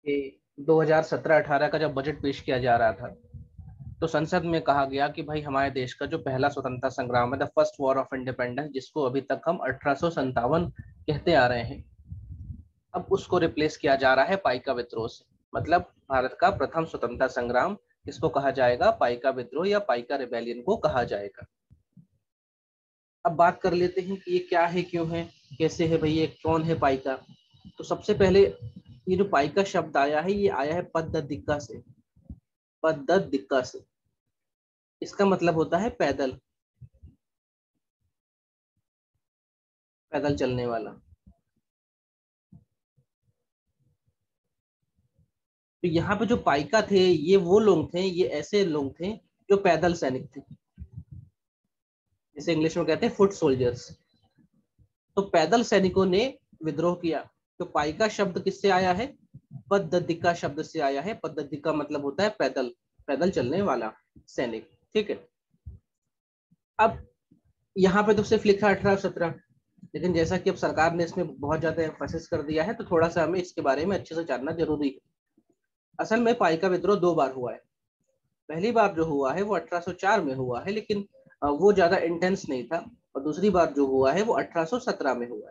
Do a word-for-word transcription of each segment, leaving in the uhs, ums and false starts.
कि दो हज़ार सत्रह अठारह का जब बजट पेश किया जा रहा था तो संसद में कहा गया कि भाई हमारे देश का जो पहला स्वतंत्रता संग्राम है, the first war of independence, जिसको अभी तक हम अठारह सौ संतावन कहते आ रहे हैं, अब उसको रिप्लेस किया जा रहा है पाइका विद्रोह से। मतलब भारत का प्रथम स्वतंत्रता संग्राम इसको कहा जाएगा, पाइका विद्रोह या पाइका रिबेलियन को कहा जाएगा। अब बात कर लेते हैं कि ये क्या है, क्यों है, कैसे है भाई, ये कौन है पाइका। तो सबसे पहले ये जो पाइका शब्द आया है, ये आया है पद्ददिक्का से। पद्ददिक्का से इसका मतलब होता है पैदल, पैदल चलने वाला। तो यहाँ पे जो पाइका थे, ये वो लोग थे, ये ऐसे लोग थे जो पैदल सैनिक थे, जिसे इंग्लिश में कहते हैं फुट सोल्जर्स। तो पैदल सैनिकों ने विद्रोह किया। तो पाइका शब्द किससे आया है? पद्ददिक्का शब्द से आया है। पद्ददिक्का मतलब होता है पैदल, पैदल चलने वाला सैनिक। ठीक है। अब यहाँ पे तो सिर्फ लिखा अठारह सत्रह, लेकिन जैसा कि अब सरकार ने इसमें बहुत ज्यादा एम्फेसिस कर दिया है, तो थोड़ा सा हमें इसके बारे में अच्छे से जानना जरूरी है। असल में पाइका विद्रोह दो बार हुआ है। पहली बार जो हुआ है वो अठारह सौ चार में हुआ है, लेकिन वो ज्यादा इंटेंस नहीं था। और दूसरी बार जो हुआ है वो अठारह सौ सत्रह में हुआ है।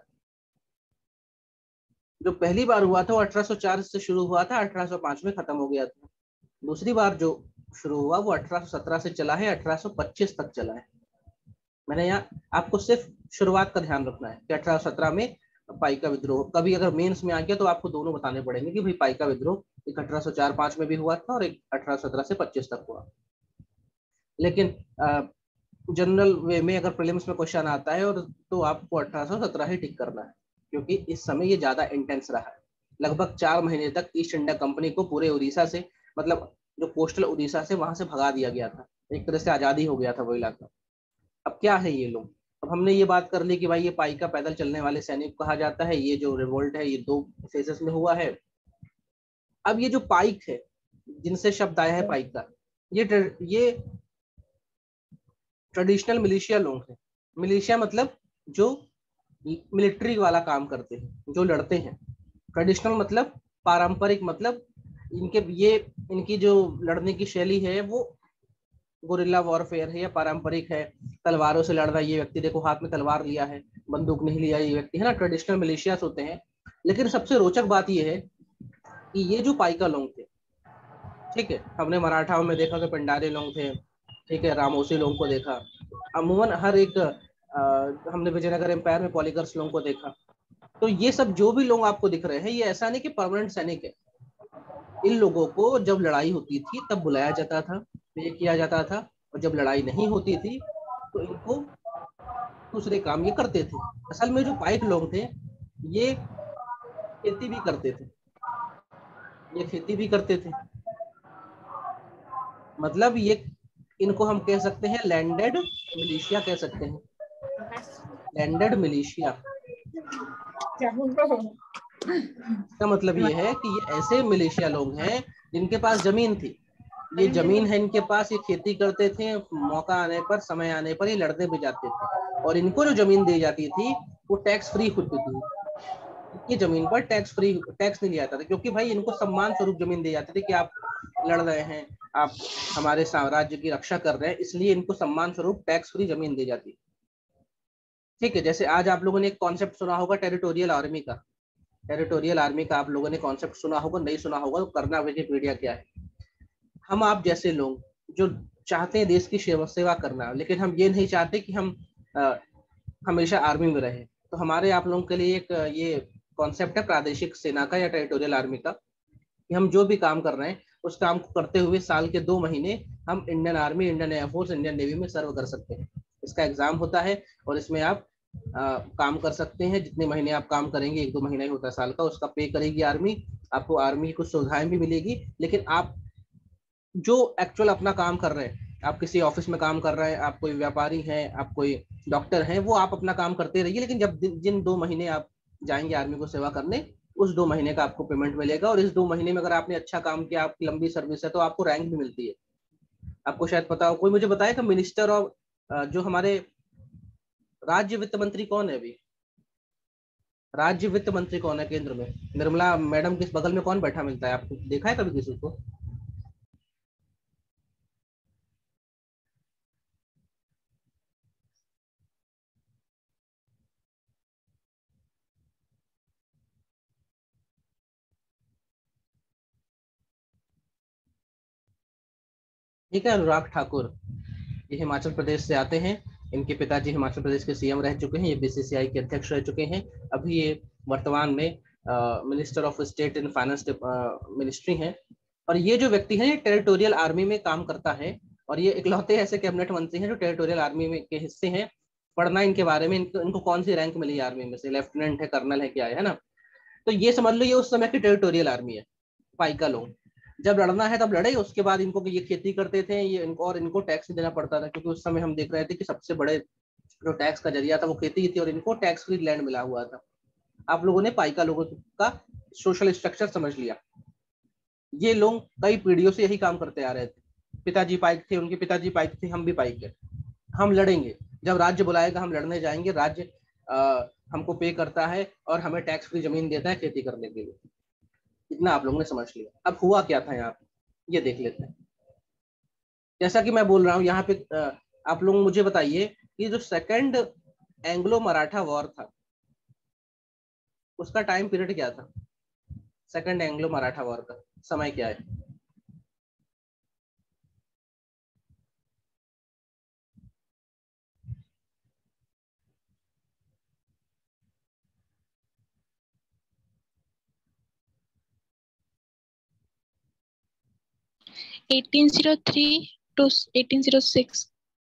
जो पहली बार हुआ था वो अठारह सौ चार से शुरू हुआ था, अठारह सौ पाँच में खत्म हो गया था। दूसरी बार जो शुरू हुआ वो अठारह सौ सत्रह से चला है, अठारह सौ पच्चीस तक चला है। मैंने यहाँ आपको सिर्फ शुरुआत का ध्यान रखना है कि अठारह सौ सत्रह में पाइका विद्रोह, कभी अगर मेंस में आ गया तो आपको दोनों बताने पड़ेंगे कि भाई पाइका विद्रोह एक अठारह सौ चार पाँच में भी हुआ था और एक अठारह सौ सत्रह से पच्चीस तक हुआ। लेकिन जनरल वे में अगर प्रीलिम्स में क्वेश्चन आता है और तो आपको अठारह सौ सत्रह ही टिक करना है, क्योंकि इस समय ये ज्यादा इंटेंस रहा है। लगभग चार महीने तक ईस्ट इंडिया कंपनी को पूरे उड़ीसा से, मतलब जो कोस्टल उड़ीसा से, वहां से भगा दिया गया था। एक तरह से आजादी हो गया था वो इलाका। अब क्या है ये लोग? अब हमने ये बात कर ली कि भाई ये पाइका पैदल चलने वाले सैनिक कहा जाता है। ये जो रिवोल्ट है ये दो फेजेस में हुआ है। अब ये जो पाइक है, जिनसे शब्द आया है पाइक का, ये ये ट्रेडिशनल मिलिशिया लोग हैं। मिलिशिया मतलब जो मिलिट्री वाला काम करते हैं, जो लड़ते हैं। ट्रेडिशनल मतलब पारंपरिक, मतलब इनके ये इनकी जो लड़ने की शैली है वो गोरिल्ला वॉरफेयर है या पारंपरिक है। तलवारों से लड़ रहा है ये व्यक्ति, देखो हाथ में तलवार लिया है, बंदूक नहीं लिया ये व्यक्ति, है ना। ट्रेडिशनल मिलिशियास होते हैं। लेकिन सबसे रोचक बात ये है कि ये जो पाइका लोग थे, ठीक है, हमने मराठाओं में देखा कि पंडारी लोग थे, ठीक है, रामोसी लोगों को देखा, अमूमन हर एक आ, हमने विजयनगर एम्पायर में पॉलीगर्स लोगों को देखा। तो ये सब जो भी लोग आपको दिख रहे हैं, ये ऐसा नहीं कि परमानेंट सैनिक है। इन लोगों को जब लड़ाई होती थी तब बुलाया जाता था, पे किया जाता था, और जब लड़ाई नहीं होती थी तो इनको दूसरे काम ये करते थे। असल में जो पाइक लोग थे ये खेती भी करते थे, ये खेती भी करते थे। मतलब ये, इनको हम कह सकते हैं लैंडेड मिलिशिया कह सकते हैं, लैंडेड मिलिशिया। इसका मतलब ये है कि ये ऐसे मिलिशिया लोग हैं जिनके पास जमीन थी, ये जमीन है इनके पास, ये खेती करते थे, मौका आने पर, समय आने पर ये लड़ने भी जाते थे। और इनको जो जमीन दी जाती थी वो टैक्स फ्री होती थी। इनकी जमीन पर टैक्स फ्री, टैक्स नहीं लिया जाता था, क्योंकि भाई इनको सम्मान स्वरूप जमीन दी जाती थी कि आप लड़ रहे हैं, आप हमारे साम्राज्य की रक्षा कर रहे हैं, इसलिए इनको सम्मान स्वरूप टैक्स फ्री जमीन दी जाती है। ठीक है। जैसे आज आप लोगों ने एक कॉन्सेप्ट सुना होगा टेरिटोरियल आर्मी का, टेरिटोरियल आर्मी का आप लोगों ने कॉन्सेप्ट सुना होगा, नहीं सुना होगा तो करना, विकिपीडिया क्या है। हम आप जैसे लोग जो चाहते हैं देश की सेवा सेवा करना, लेकिन हम ये नहीं चाहते कि हम आ, हमेशा आर्मी में रहे, तो हमारे आप लोगों के लिए एक ये कॉन्सेप्ट है प्रादेशिक सेना का या टेरिटोरियल आर्मी का, कि हम जो भी काम कर रहे हैं उस काम को करते हुए साल के दो महीने हम Indian army, Indian air force, Indian navy में सर्व कर सकते हैं। इसका एग्जाम होता है और इसमें आप आ, काम कर सकते हैं। जितने महीने आप काम करेंगे, एक दो महीना ही होता है साल का, उसका पे करेगी आर्मी। आपको आर्मी की कुछ सुविधाएं भी मिलेगी, लेकिन आप जो एक्चुअल अपना काम कर रहे हैं, आप किसी ऑफिस में काम कर रहे हैं, आप कोई व्यापारी हैं, आप कोई डॉक्टर हैं, वो आप अपना काम करते रहिए, लेकिन जब जिन दो महीने आप जाएंगे आर्मी को सेवा करने, उस दो महीने का आपको पेमेंट मिलेगा। और इस दो महीने में अगर आपने अच्छा काम किया, आपकी लंबी सर्विस है, तो आपको रैंक भी मिलती है। आपको शायद पता हो, कोई मुझे बताएगा मिनिस्टर ऑफ, जो हमारे राज्य वित्त मंत्री कौन है अभी? राज्य वित्त मंत्री कौन है केंद्र में? निर्मला मैडम के बगल में कौन बैठा मिलता है आपको? देखा है कभी किसी को? ठीक है, अनुराग ठाकुर, ये हिमाचल प्रदेश से आते हैं। इनके पिताजी हिमाचल प्रदेश के सीएम रह चुके हैं, ये बीसीसीआई के अध्यक्ष रह चुके हैं। अभी ये वर्तमान में minister of state in finance ministry हैं। और ये जो व्यक्ति है ये टेरिटोरियल आर्मी में काम करता है, और ये इकलौते ऐसे कैबिनेट मंत्री हैं जो टेरिटोरियल आर्मी में के हिस्से हैं। पढ़ना इनके बारे में, इनको, इनको कौन सी रैंक मिली आर्मी में से, लेफ्टिनेंट है, कर्नल है, क्या है ना? तो ये समझ लो ये उस समय की टेरिटोरियल आर्मी है, पाइका लोग। जब लड़ना है तब लड़े, उसके बाद इनको, ये खेती करते थे ये इनको, और इनको टैक्स देना पड़ता था, क्योंकि उस समय हम देख रहे थे कि सबसे बड़े जो टैक्स का जरिया था वो खेती ही थी, और इनको टैक्स फ्री लैंड मिला हुआ था। आप लोगों ने पाइका लोगों का सोशल स्ट्रक्चर समझ लिया। ये लोग कई पीढ़ियों से यही काम करते आ रहे थे। पिताजी पाइक थे, उनके पिताजी पाइक थे, हम भी पाइक है। हम लड़ेंगे, जब राज्य बुलाएगा हम लड़ने जाएंगे। राज्य आ, हमको पे करता है और हमें टैक्स फ्री जमीन देता है खेती करने के लिए। इतना आप लोगों ने समझ लिया। अब हुआ क्या था यहाँ पे, ये देख लेते हैं। जैसा कि मैं बोल रहा हूँ यहाँ पे, आप लोग मुझे बताइए कि जो सेकंड एंग्लो मराठा वॉर था उसका टाइम पीरियड क्या था? सेकंड एंग्लो मराठा वॉर का समय क्या है? eighteen oh three to eighteen oh six।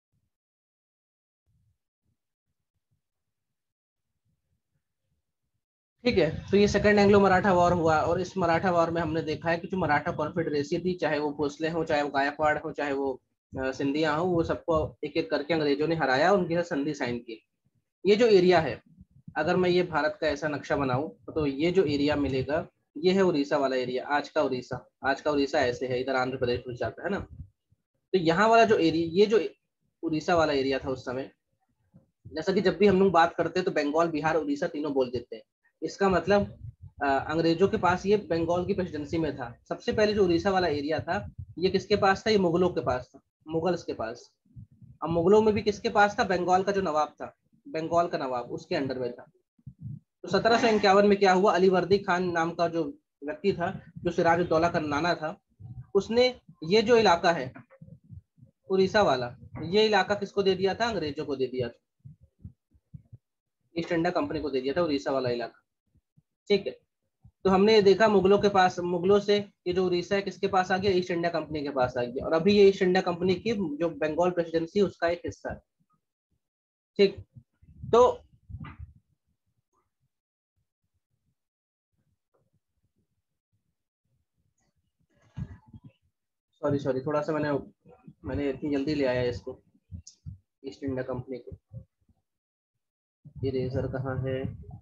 ठीक है, तो ये सेकंड एंग्लो मराठा वॉर हुआ, और इस मराठा वॉर में हमने देखा है कि जो मराठा कॉन्फेडरेसी थी, चाहे वो भोसले हो, चाहे वो गायकवाड़ हो, चाहे वो सिंधिया हो, वो सबको एक एक करके अंग्रेजों ने हराया, उनके साथ संधि साइन की। ये जो एरिया है, अगर मैं ये भारत का ऐसा नक्शा बनाऊं तो ये जो एरिया मिलेगा ये है उड़ीसा वाला एरिया। आज का उड़ीसा, आज का उड़ीसा ऐसे है, इधर आंध्र प्रदेश घुस जाता है ना। तो यहाँ वाला जो एरिया, ये जो उड़ीसा वाला एरिया था उस समय, जैसा कि जब भी हम लोग बात करते हैं तो बंगाल, बिहार, उड़ीसा तीनों बोल देते हैं। इसका मतलब अ, अंग्रेजों के पास ये बंगाल की प्रेसिडेंसी में था। सबसे पहले जो उड़ीसा वाला एरिया था ये किसके पास था? ये मुगलों के पास था, मुगल्स के पास। अब मुगलों में भी किसके पास था? बंगाल का जो नवाब था, बंगाल का नवाब, उसके अंडर में था। तो सत्रह सौ इक्यावन में क्या हुआ, अलीवर्दी खान नाम का जो व्यक्ति था, जो सिराजुद्दौला का नाना था, उसने ये जो इलाका है उड़ीसा वाला, ये इलाका किसको दे दिया था? अंग्रेजों को दे दिया था, ईस्ट इंडिया कंपनी को दे दिया था उड़ीसा वाला इलाका। ठीक है, तो हमने ये देखा मुगलों के पास, मुगलों से ये जो उड़ीसा है किसके पास आ गया? ईस्ट इंडिया कंपनी के पास आ गया। और अभी ये ईस्ट इंडिया कंपनी की जो बंगाल प्रेसिडेंसी उसका एक हिस्सा है। ठीक, तो सॉरी सॉरी थोड़ा सा मैंने मैंने इतनी जल्दी ले आया इसको, ईस्ट इंडिया कंपनी को। इरेजर कहाँ है?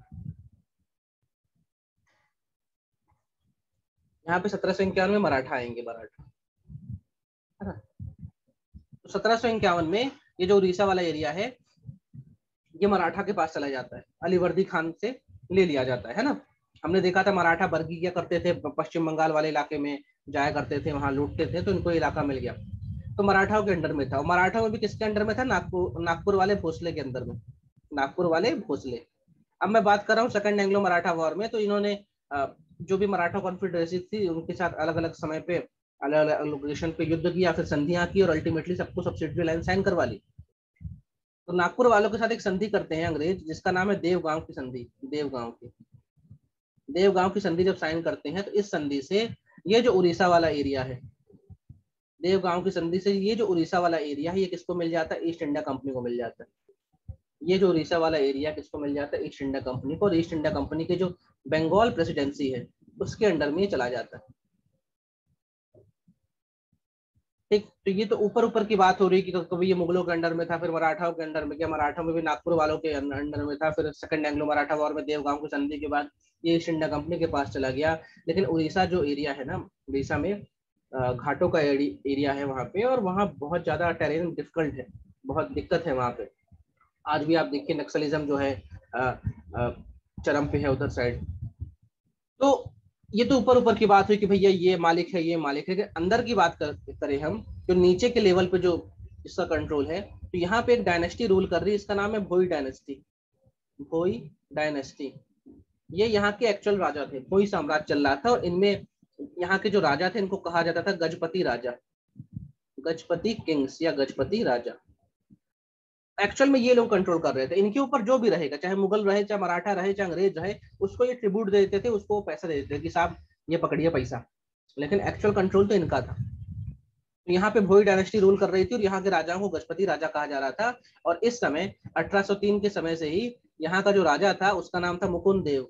यहाँ पे सत्रह सौ इक्यावन में मराठा आएंगे, मराठा है ना। तो सत्रह सौ इक्यावन में ये जो उड़ीसा वाला एरिया है ये मराठा के पास चला जाता है, अलीवर्दी खान से ले लिया जाता है ना। हमने देखा था मराठा बर्गी क्या करते थे, पश्चिम बंगाल वाले इलाके में जाया करते थे, वहां लूटते थे, तो इनको इलाका मिल गया। तो मराठाओं के अंडर में था, और मराठा में भी किसके अंडर में था? नागपुर, नागपुर वाले भोसले के अंदर में, नागपुर वाले भोसले। अब मैं बात कर रहा हूँ सेकंड एंग्लो मराठा वॉर में, तो इन्होंने जो भी मराठा कॉन्फेडरेसी थी उनके साथ अलग अलग समय पे अलग अलग लोकेशन पे युद्ध किया, फिर संधियां की, और अल्टीमेटली सबको सब्सिडी लाइन साइन करवा ली। तो नागपुर वालों के साथ एक संधि करते हैं अंग्रेज, जिसका नाम है देवगांव की संधि। देवगांव की देवगांव की संधि जब साइन करते हैं तो इस संधि से ये जो उड़ीसा वाला एरिया है, देवगांव की संधि से ये जो उड़ीसा वाला एरिया है ये किसको मिल जाता है? ईस्ट इंडिया कंपनी को मिल जाता है। ये जो उड़ीसा वाला एरिया किसको मिल जाता है? ईस्ट इंडिया कंपनी को। और ईस्ट इंडिया कंपनी के जो बंगाल प्रेसिडेंसी है उसके अंडर में चला जाता है। ठीक, तो ये तो ऊपर ऊपर की बात हो रही है कि कभी ये मुगलों के अंडर में था, फिर मराठाओं के अंडर में गया, मराठा में भी नागपुर वालों के अंडर में था, फिर सेकंड एंग्लो मराठा वॉर में देवगांव की संधि के बाद ये ईस्ट इंडिया कंपनी के पास चला गया। लेकिन उड़ीसा जो एरिया है ना, उड़ीसा में घाटों का एरिया है वहाँ पे, और वहाँ बहुत ज्यादा टेरेन डिफिकल्ट है, बहुत दिक्कत है वहाँ पे। आज भी आप देखिए नक्सलिज्म जो है, आ, आ, चरम पे है उधर साइड। तो ये तो ऊपर ऊपर की बात हुई कि भैया ये मालिक है ये मालिक है। अंदर की बात कर, करें हम, जो नीचे के लेवल पे जो इसका कंट्रोल है, तो यहाँ पे एक डायनेस्टी रूल कर रही है, इसका नाम है भोई डायनेस्टी। भोई डायनेस्टी, ये यहाँ के एक्चुअल राजा थे, भोई साम्राज्य चल रहा था, और इनमें यहाँ के जो राजा थे इनको कहा जाता था गजपति राजा, गजपति किंग्स या गजपति राजा। एक्चुअल में ये लोग कंट्रोल कर रहे थे, इनके ऊपर जो भी रहेगा, चाहे मुगल रहे, चाहे मराठा रहे, चाहे अंग्रेज रहे, उसको ये ट्रिब्यूट दे देते थे, उसको पैसा दे देते थे कि साहब ये पकड़िए पैसा, लेकिन एक्चुअल कंट्रोल तो इनका था। तो यहाँ पे भोई डायनेस्टी रूल कर रही थी और यहाँ के राजाओं को गजपति राजा कहा जा रहा था। और इस समय अठारह सौ तीन के समय से ही यहाँ का जो राजा था उसका नाम था मुकुंद देव,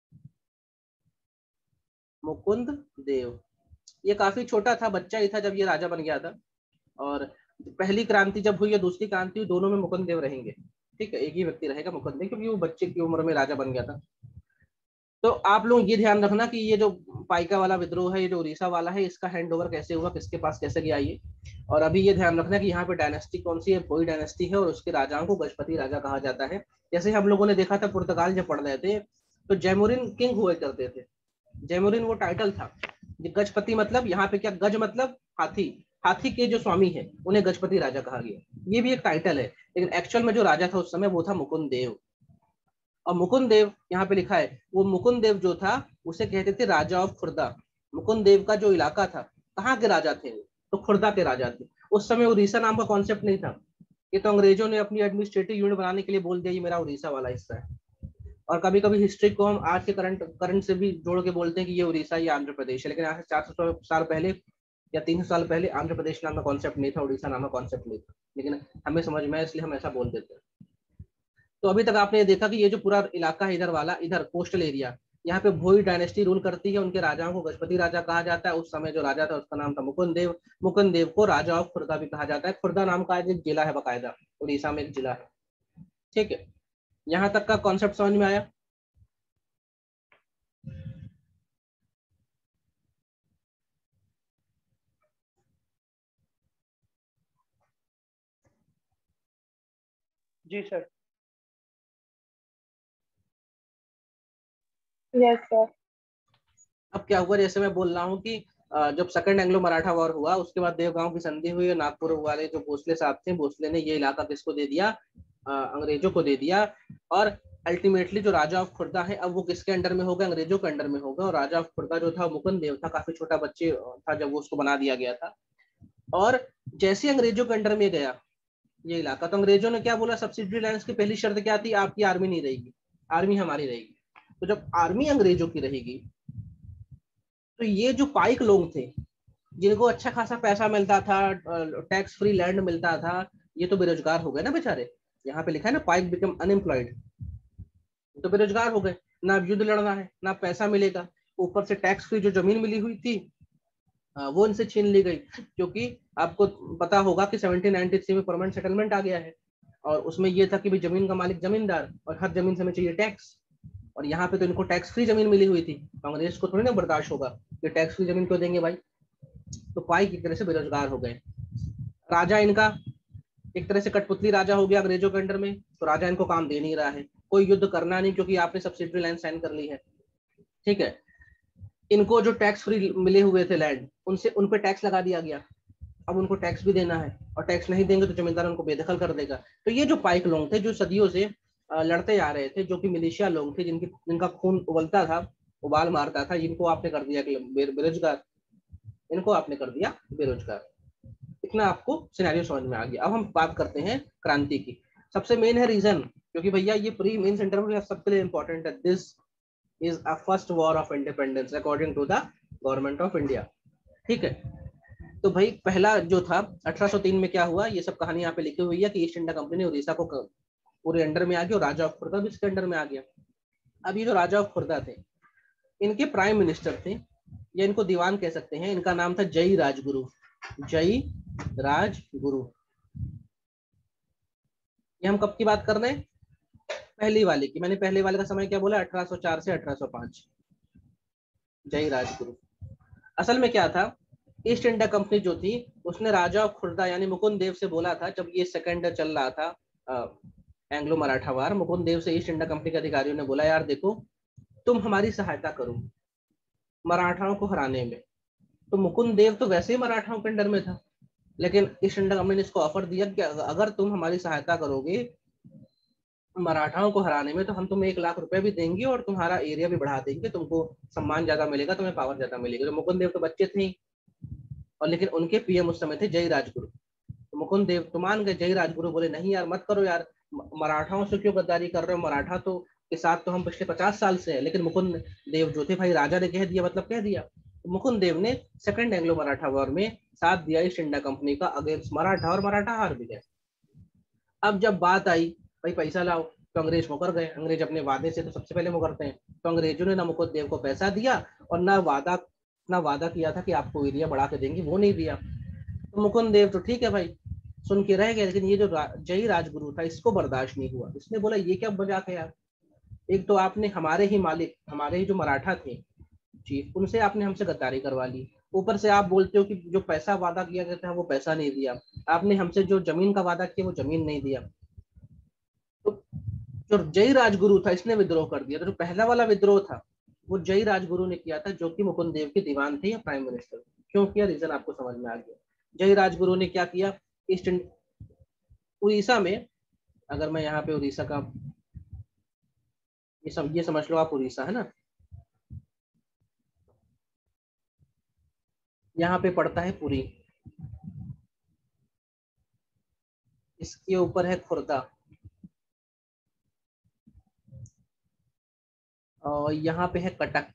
मुकुंद देव। ये काफी छोटा था, बच्चा ही था जब ये राजा बन गया था। और पहली क्रांति जब हुई या दूसरी क्रांति हुई, दोनों में मुकुंद देव रहेंगे, ठीक है, एक ही व्यक्ति रहेगा मुकुंद देव, क्योंकि वो बच्चे की उम्र में राजा बन गया था। तो आप लोग ये ध्यान रखना कि ये जो पाइका वाला विद्रोह है, ये जो उड़ीसा वाला है, इसका हैंड ओवर कैसे हुआ, किसके पास कैसे गया ये। और अभी ये ध्यान रखना कि यहाँ पे डायनेस्टी कौन सी है, भोई डायनेस्टी है, और उसके राजाओं को गजपति राजा कहा जाता है। जैसे हम लोगों ने देखा था पुर्तगाल जब पढ़ रहे थे, तो जैमुरिन किंग हुए करते थे। जैमुरिन वो टाइटल था। गजपति मतलब यहाँ पे क्या, गज मतलब हाथी, हाथी के जो स्वामी है उन्हें गजपति राजा कहा गया, ये भी एक टाइटल है। लेकिन एक्चुअल में जो राजा था उस समय वो था मुकुंद देव। और मुकुंद देव यहाँ पे लिखा है, वो मुकुंद देव जो था उसे कहते थे राजा ऑफ खुर्दा। मुकुंद देव का जो इलाका था, कहाँ के राजा थे, तो खुर्दा के राजा थे। उस समय उड़ीसा नाम का कॉन्सेप्ट नहीं था, ये तो अंग्रेजों ने अपनी एडमिनिस्ट्रेटिव यूनिट बनाने के लिए बोल दिया ये मेरा उड़ीसा वाला हिस्सा है। और कभी कभी हिस्ट्री को हम आज के करंट करंट से भी जोड़ के बोलते हैं कि ये उड़ीसा या आंध्र प्रदेश है, लेकिन आज से चार सौ साल पहले या तीन सौ साल पहले आंध्र प्रदेश नाम का कॉन्सेप्ट नहीं था, उड़ीसा नाम का कॉन्सेप्ट नहीं था, लेकिन हमें समझ में आया इसलिए हम ऐसा बोल देते हैं। तो अभी तक आपने देखा कि ये जो पूरा इलाका है इधर वाला, इधर कोस्टल एरिया, यहाँ पे भोई डायनेस्टी रूल करती है, उनके राजाओं को गजपति राजा कहा जाता है। उस समय जो राजा था उसका नाम था मुकुंद देव। मुकुंद देव को राजा ऑफ खुर्दा भी कहा जाता है। खुर्दा नाम का एक जिला है, बकायदा उड़ीसा में एक जिला है, ठीक है। यहाँ तक का कॉन्सेप्ट समझ में आया? जी सर। Yes sir. अब क्या हुआ, जैसे मैं बोल रहा हूँ कि जब सेकंड एंग्लो मराठा वॉर हुआ उसके बाद देवगांव की संधि हुई, नागपुर वाले जो भोसले साहब थे, भोसले ने ये इलाका किसको दे दिया, अंग्रेजों को दे दिया। और अल्टीमेटली जो राजा ऑफ खुर्दा है अब वो किसके अंडर में होगा, अंग्रेजों के अंडर में होगा। और राजा ऑफ खुर्दा जो था मुकुंद देव था, काफी छोटा बच्चे था जब वो उसको बना दिया गया था। और जैसे अंग्रेजों के अंडर में गया ये इलाका, तो अंग्रेजों ने क्या बोला, सब्सिडरी लैंड्स की पहली शर्त क्या थी, आपकी आर्मी नहीं रहेगी, आर्मी हमारी रहेगी। तो जब आर्मी अंग्रेजों की रहेगी तो ये जो पाइक लोग थे जिनको अच्छा खासा पैसा मिलता था, टैक्स फ्री लैंड मिलता था, ये तो बेरोजगार हो गए ना बेचारे। यहाँ पे लिखा है ना, पाइक बिकम अनएम्प्लॉयड, तो बेरोजगार हो गए, ना युद्ध लड़ना है ना पैसा मिलेगा, ऊपर से टैक्स फ्री जो जमीन मिली हुई थी वो इनसे छीन ली गई। क्योंकि आपको पता होगा कि सत्रह सौ तिरानवे में परमानेंट सेटलमेंट आ गया है, और उसमें ये था कि भी जमीन का मालिक जमींदार, और हर जमीन से हमें चाहिए टैक्स। और यहाँ पे तो इनको टैक्स फ्री जमीन मिली हुई थी, कांग्रेस को थोड़ी ना बर्दाश्त होगा कि टैक्स फ्री जमीन क्यों देंगे भाई। तो पाइक एक तरह से बेरोजगार हो गए। राजा इनका एक तरह से कठपुतली राजा हो गया अंग्रेजों के अंडर में, तो राजा इनको काम दे नहीं रहा है, कोई युद्ध करना नहीं क्योंकि आपने सब्सिडरी लैंड साइन कर ली है, ठीक है। इनको जो टैक्स फ्री मिले हुए थे लैंड, उनसे उन पे टैक्स लगा दिया गया, अब उनको टैक्स भी देना है, और टैक्स नहीं देंगे तो जमींदार उनको बेदखल कर देगा। तो ये जो पाइक लोग थे जो सदियों से लड़ते आ रहे थे, जो कि मिलिशिया लोग थे, जिनकी जिनका खून उबलता था, उबाल मारता था, जिनको आपने कर दिया बेरोजगार, इनको आपने कर दिया बेरोजगार। इतना आपको सिनेरियो समझ में आ गया। अब हम बात करते हैं क्रांति की। सबसे मेन है रीजन, क्योंकि भैया ये प्री मेंस इंटरव्यू सबके लिए इंपॉर्टेंट है। This is a first war of independence according to the government of India, ठीक है। तो भाई पहला जो था अठारह सौ तीन में क्या हुआ, ये सब कहानी यहाँ पे लिखी हुई है कि ईस्ट इंडिया कंपनी उड़ीसा को पूरे अंडर में आ गया और राजा ऑफ खुर्दा भी इसके अंडर में आ गया। अब ये जो राजा ऑफ खुर्दा थे, इनके प्राइम मिनिस्टर थे, या इनको दीवान कह सकते हैं, इनका नाम था जय राजगुरु। जय राजगुरु। ये हम कब की बात कर रहे हैं, पहली वाले की। मैंने पहले वाले का समय क्या बोला, अठारह सौ चार से अठारह सौ पाँच। जय राजगुरु। असल में क्या था, ईस्ट इंडिया कंपनी जो थी उसने राजा ऑफ खुर्दा यानी मुकुंद देव से बोला था, जब ये सेकंड चल रहा था एंग्लो मराठा वार। मुकुंद देव से ईस्ट इंडिया कंपनी के अधिकारियों ने बोला, यार देखो तुम हमारी सहायता करो मराठाओं को हराने में। तो मुकुंद देव तो वैसे ही मराठाओं के अंडर में था, लेकिन ईस्ट इंडिया कंपनी ने इसको ऑफर दिया कि अगर तुम हमारी सहायता करोगे मराठाओं को हराने में तो हम तुम्हें एक लाख रुपए भी देंगे और तुम्हारा एरिया भी बढ़ा देंगे, तुमको सम्मान ज्यादा मिलेगा, तुम्हें पावर ज्यादा मिलेगी। तो मुकुंद देव तो बच्चे थे ही, और लेकिन उनके पीएम उस समय थे जय राजगुरु। तो मुकुंद देव तो मान गए, जय राजगुरु बोले नहीं यार मत करो यार, मराठाओं से क्यों गद्दारी कर रहे हो, मराठा तो के साथ तो हम पिछले पचास साल से है। लेकिन मुकुंद देव जो थे भाई, राजा ने कह दिया मतलब कह दिया। तो मुकुंद देव ने सेकंड एंग्लो मराठा वॉर में साथ दिया ईस्ट इंडिया कंपनी का अगेंस्ट मराठा, और मराठा हार भी गए। अब जब बात आई भाई पैसा लाओ, तो अंग्रेज मुकर गए। अंग्रेज अपने वादे से तो सबसे पहले मुकरते हैं। तो अंग्रेजों ने ना मुकुंद देव को पैसा दिया और ना वादा ना वादा किया था कि आपको एरिया बढ़ा के देंगे, वो नहीं दिया। तो मुकुंद देव तो ठीक है भाई सुन के रह गए, लेकिन ये जो रा, जय राजगुरु था इसको बर्दाश्त नहीं हुआ। इसने बोला ये क्या मजाक है यार, एक तो आपने हमारे ही मालिक, हमारे ही जो मराठा थे चीफ, उनसे आपने हमसे गद्दारी करवा ली, ऊपर से आप बोलते हो कि जो पैसा वादा किया गया था वो पैसा नहीं दिया, आपने हमसे जो जमीन का वादा किया वो जमीन नहीं दिया। तो जो जय राजगुरु था इसने विद्रोह कर दिया। तो जो पहला वाला विद्रोह था वो जय राजगुरु ने किया था, जो कि मुकुंद देव के दीवान थे या प्राइम मिनिस्टर। क्यों किया, रीजन आपको समझ में आ गया। जय राजगुरु ने क्या किया, ईस्ट उड़ीसा में, अगर मैं यहाँ पे उड़ीसा का ये सम, ये समझ लो आप उड़ीसा है ना, यहाँ पे पड़ता है पुरी, इसके ऊपर है खुर्दा, और यहाँ पे है कटक।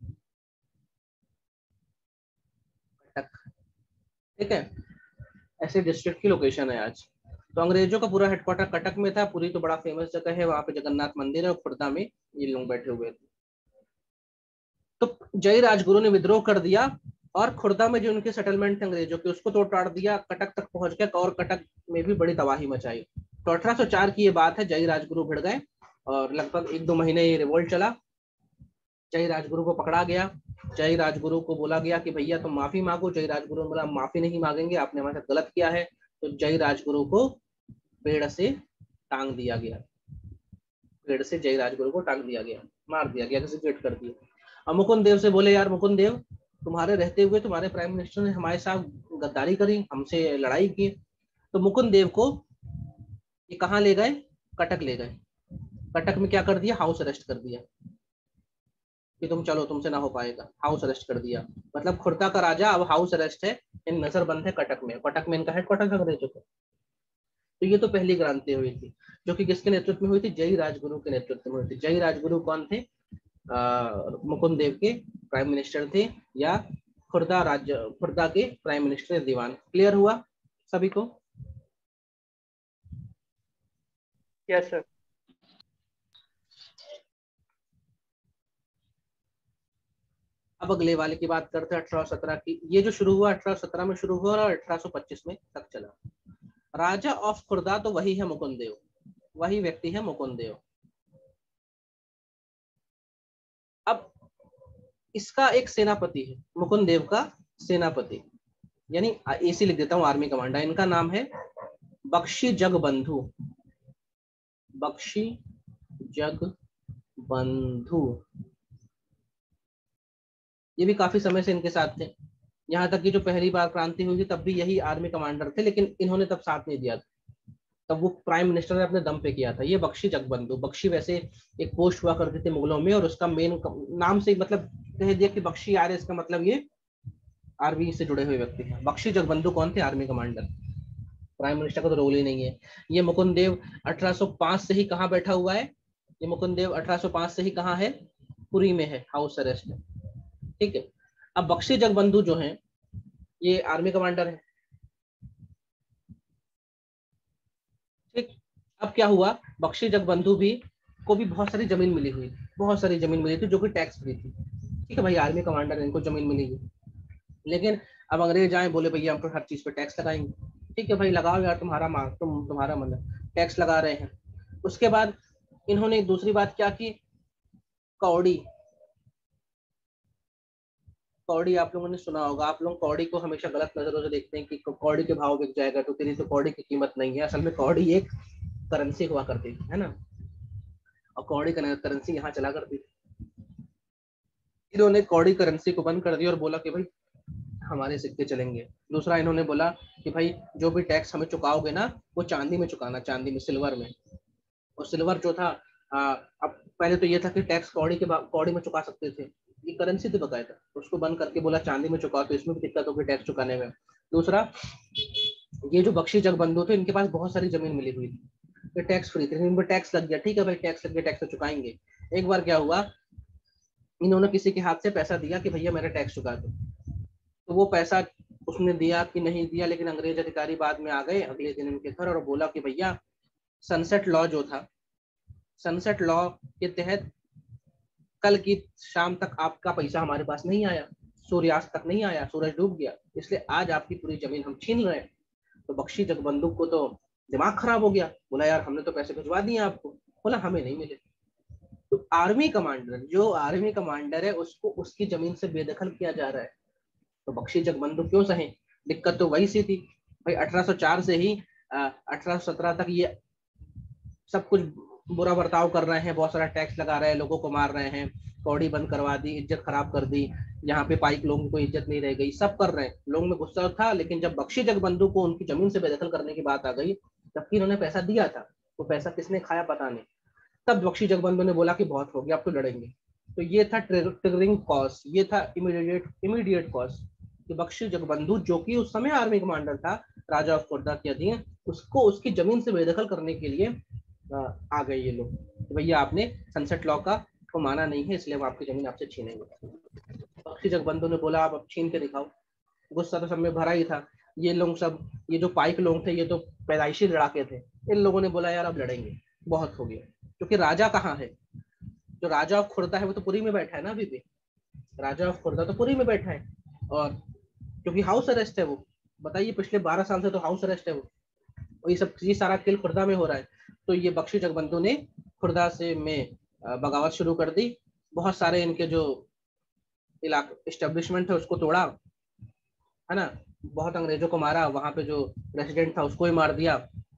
कटक ठीक है, ऐसे डिस्ट्रिक्ट की लोकेशन है आज। तो अंग्रेजों का पूरा हेडक्वार्टर कटक में था। पुरी तो बड़ा फेमस जगह है, वहां पे जगन्नाथ मंदिर है, और खुर्दा में ये लोग बैठे हुए थे। तो जय राजगुरु ने विद्रोह कर दिया और खुर्दा में जो उनके सेटलमेंट थे अंग्रेजों के उसको तोड़ ताड़ दिया, कटक तक पहुंच गया और कटक में भी बड़ी तबाही मचाई। तो अठारह सौ चार की ये बात है, जय राजगुरु भिड़ गए और लगभग एक दो महीने ये रिवोल्ट चला। जय राजगुरु को पकड़ा गया, जय राजगुरु को बोला गया कि भैया तुम माफी मांगो। जय राजगुरु ने बोला माफी नहीं मांगेंगे, आपने हमारे साथ गलत किया है। तो जय राजगुरु को पेड़ से टांग दिया गया, पेड़ से जय राजगुरु को टांग दिया गया, मार दिया गया, एग्जीक्यूट कर दिया। अब मुकुंद देव से बोले यार मुकुंद देव तुम्हारे रहते हुए तुम्हारे प्राइम मिनिस्टर ने हमारे साथ गद्दारी करी, हमसे लड़ाई की। तो मुकुंद देव को ये कहाँ ले गए, कटक ले गए। कटक में क्या कर दिया, हाउस अरेस्ट कर दिया कि तुम चलो तुमसे ना हो पाएगा, हाउस अरेस्ट कर दिया। मतलब खुर्दा का राजा अब हाउस अरेस्ट है, इन नजरबंद है कटक में। कटक में इनका हेडक्वार्टर था अंग्रेजों का। तो ये तो पहली क्रांति हुई थी, जो कि किसके नेतृत्व में हुई थी, जय राजगुरु के नेतृत्व में हुई थी। जय राजगुरु कौन थे, मुकुंद देव के प्राइम मिनिस्टर थे, या खुर्दा राज्य खुर्दा के प्राइम मिनिस्टर दीवान। क्लियर हुआ सभी को? Yes sir. अब अगले वाले की बात करते हैं अठारह सौ सत्रह की। ये जो शुरू हुआ अठारह सौ सत्रह में शुरू हुआ और अठारह सौ पच्चीस में तक चला। राजा ऑफ खुर्दा तो वही है मुकुंद देव, वही व्यक्ति है मुकुंद देव। अब इसका एक सेनापति है, मुकुंद देव का सेनापति, यानी एसी लिख देता हूं, आर्मी कमांडर। इनका नाम है बख्शी जगबंधु, बख्शी जगबंधु। ये भी काफी समय से इनके साथ थे, यहाँ तक कि जो पहली बार क्रांति हुई थी तब भी यही आर्मी कमांडर थे, लेकिन इन्होंने तब साथ नहीं दिया था, तब वो प्राइम मिनिस्टर ने अपने दम पे किया था। ये बख्शी जगबंधु, बख्शी वैसे एक पोस्ट हुआ करती थी मुगलों में, और उसका मेन नाम से मतलब कह दिया कि बख्शी आर्य, इसका मतलब ये आर्मी से जुड़े हुए व्यक्ति हैं। बख्शी जगबंधु कौन थे, आर्मी कमांडर, प्राइम मिनिस्टर का तो रोल ही नहीं है। ये मुकुंद देव अठारह सौ पाँच से ही कहाँ बैठा हुआ है, ये मुकुंद देव अठारह सौ पाँच से ही कहाँ है, पुरी में है, हाउस अरेस्ट में। ठीक है, अब बख्शी जगबंधु जो है ये आर्मी कमांडर है। ठीक, अब क्या हुआ, बख्शी जगबंधु भी को भी बहुत सारी जमीन मिली हुई, बहुत सारी जमीन मिली थी जो कि टैक्स फ्री थी। ठीक है भाई, आर्मी कमांडर है, इनको जमीन मिली हुई, लेकिन अब अंग्रेज आए, बोले भैया हम तो हर चीज पे टैक्स लगाएंगे। ठीक है भाई लगाओ यार, तुम्हारा मांग तुम तुम्हारा मन है, टैक्स लगा रहे हैं। उसके बाद इन्होंने दूसरी बात क्या की, कौड़ी। कौड़ी आप लोगों ने सुना होगा, आप लोग कौड़ी को हमेशा गलत नजरों से देखते हैं कि कौड़ी के भाव बिक जाएगा तो तेरी तो कौड़ी की कीमत नहीं है। असल में कौड़ी एक करेंसी हुआ करती थी, है ना, और कौड़ी करेंसी यहाँ चला करती थी। इन्होंने कौड़ी करेंसी को बंद कर दिया और बोला कि भाई हमारे सिक्के चलेंगे। दूसरा इन्होंने बोला कि भाई जो भी टैक्स हमें चुकाओगे ना वो चांदी में चुकाना, चांदी में, सिल्वर में। और सिल्वर जो था आ, अब पहले तो ये था कि टैक्स कौड़ी के कौड़ी में चुका सकते थे, ये करेंसी थी बकायदा, उसको बंद करके बोला चांदी में चुकाओ, तो इसमें भी दिक्कत होगी टैक्स चुकाने में। दूसरा ये जो बख्शी जगबंधु थे इनके पास बहुत सारी जमीन मिली हुई थी, ये टैक्स फ्री थी, इन पर टैक्स लग गया, ठीक है भाई टैक्स लग गया, टैक्स तो चुकाएंगे। एक बार क्या हुआ, इन्होंने किसी के हाथ से पैसा दिया कि भैया मेरा टैक्स चुका दो, तो वो पैसा उसने दिया कि नहीं दिया, लेकिन अंग्रेज अधिकारी बाद में आ गए अगले दिन उनके घर और बोला कि भैया सनसेट लॉ जो था, सनसेट लॉ के तहत कल की शाम तक आपका पैसा हमारे पास नहीं आया, सूर्यास्त तक नहीं आया, सूरज डूब गया, इसलिए आज आपकी पूरी जमीन हम छीन रहे हैं। तो बख्शी जगबंधु को तो दिमाग खराब हो गया, बोला यार हमने तो पैसे भिजवा दिए आपको, बोला हमें नहीं मिले। तो आर्मी कमांडर, जो आर्मी कमांडर है उसको उसकी जमीन से बेदखल किया जा रहा है, तो बख्शी जगबंधु क्यों सहे, दिक्कत तो वही सी थी भाई। अठारह सौ चार से ही अठारह सौ सत्रह तक ये सब कुछ बुरा बर्ताव कर रहे हैं, बहुत सारा टैक्स लगा रहे हैं, लोगों को मार रहे हैं, कौड़ी बंद करवा दी, इज्जत खराब कर दी, यहाँ पे पाइक लोगों को इज्जत नहीं रह गई, सब कर रहे हैं, लोगों में गुस्सा था। लेकिन जब बख्शी जगबंधु को उनकी जमीन से बेदखल करने की बात आ गई, जबकि इन्होंने पैसा दिया था, वो पैसा किसने खाया पता नहीं, तब बख्शी जगबंधु ने बोला कि बहुत हो गया, अब तो लड़ेंगे। तो ये था ट्रिगरिंग कॉज, ये था इमीडिएट इमीडिएट कॉज कि बख्शी जगबंधु जो कि उस समय आर्मी कमांडर था राजा ऑफ खुर्दा के अधीन, उसको उसकी जमीन से बेदखल करने के लिए आ गए ये लोग, तो भैया आपने सनसेट लॉ का को माना नहीं है, इसलिए हम आपकी जमीन आपसे छीनेंगे। बख्शी जगबंधु ने बोला आप अब छीन के दिखाओ। गुस्सा तो सब में भरा ही था, ये लोग सब, ये जो पाइक लोग थे ये तो पैदाइशी लड़ाके थे, इन लोगों ने बोला यार अब लड़ेंगे, बहुत हो गया। क्योंकि राजा कहाँ है, जो राजा ऑफ खुर्दा है वो तो पुरी में बैठा है ना, अभी भी राजा ऑफ खुर्दा तो पुरी में बैठा है, और क्योंकि हाउस अरेस्ट है वो, बताइए पिछले बारह साल से तो हाउस अरेस्ट है वो, और ये सब ये सारा खेल खुर्दा में हो रहा है। तो ये बख्शी जगबंधु ने खुर्दा से में बगावत शुरू कर दी, बहुत सारे इनके जो इलाका इस्टेब्लिशमेंट है उसको तोड़ा, है ना, बहुत अंग्रेजों को मारा, वहां पे जो रेसिडेंट था उसको ही मार दिया,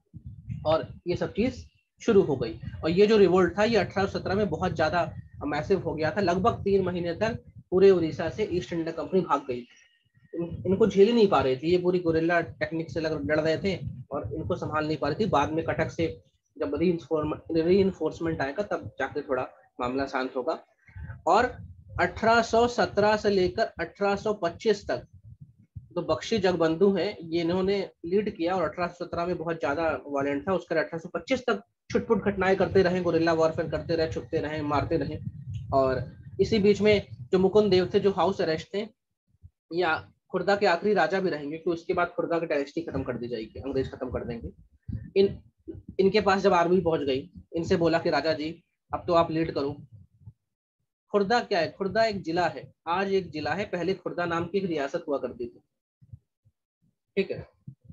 और ये सब चीज शुरू हो गई। और ये जो रिवोल्ट था ये अठारह सौ सत्रह में बहुत ज्यादा मैसिव हो गया था, लगभग तीन महीने तक पूरे उड़ीसा से ईस्ट इंडिया कंपनी भाग गई, इन, इनको झेल ही नहीं पा रही थी, ये पूरी गुरिल्ला टेक्निक से लड़ रहे थे और इनको संभाल नहीं पा रही थी। बाद में कटक से जब री इन्फोर्समेंट आएगा तब जाके थोड़ा मामला शांत होगा। और अठारह सौ सत्रह से लेकर अठारह सौ पच्चीस तक तो बख्शी जगबंधु है, ये इन्होंने लीड किया, और अठारह सौ सत्रह में बहुत ज्यादा वायलेंट था, उसके अठारह सौ पच्चीस तक छुटपुट घटनाएं करते रहे, गुरिल्ला वॉरफेयर करते रहे, छुपते रहे, मारते रहे। और इसी बीच में जो मुकुंद देव थे जो हाउस अरेस्ट थे, या खुर्दा के आखिरी राजा भी रहेंगे, क्योंकि उसके बाद खुर्दा की डायनेस्टी खत्म कर दी जाएगी, अंग्रेज खत्म कर देंगे। इन इनके पास जब आर्मी पहुंच गई, इनसे बोला कि राजा जी अब तो आप लीड करो। खुर्दा क्या है, खुर्दा एक जिला है, आज एक जिला है, पहले खुर्दा नाम की एक रियासत हुआ करती थी, ठीक है।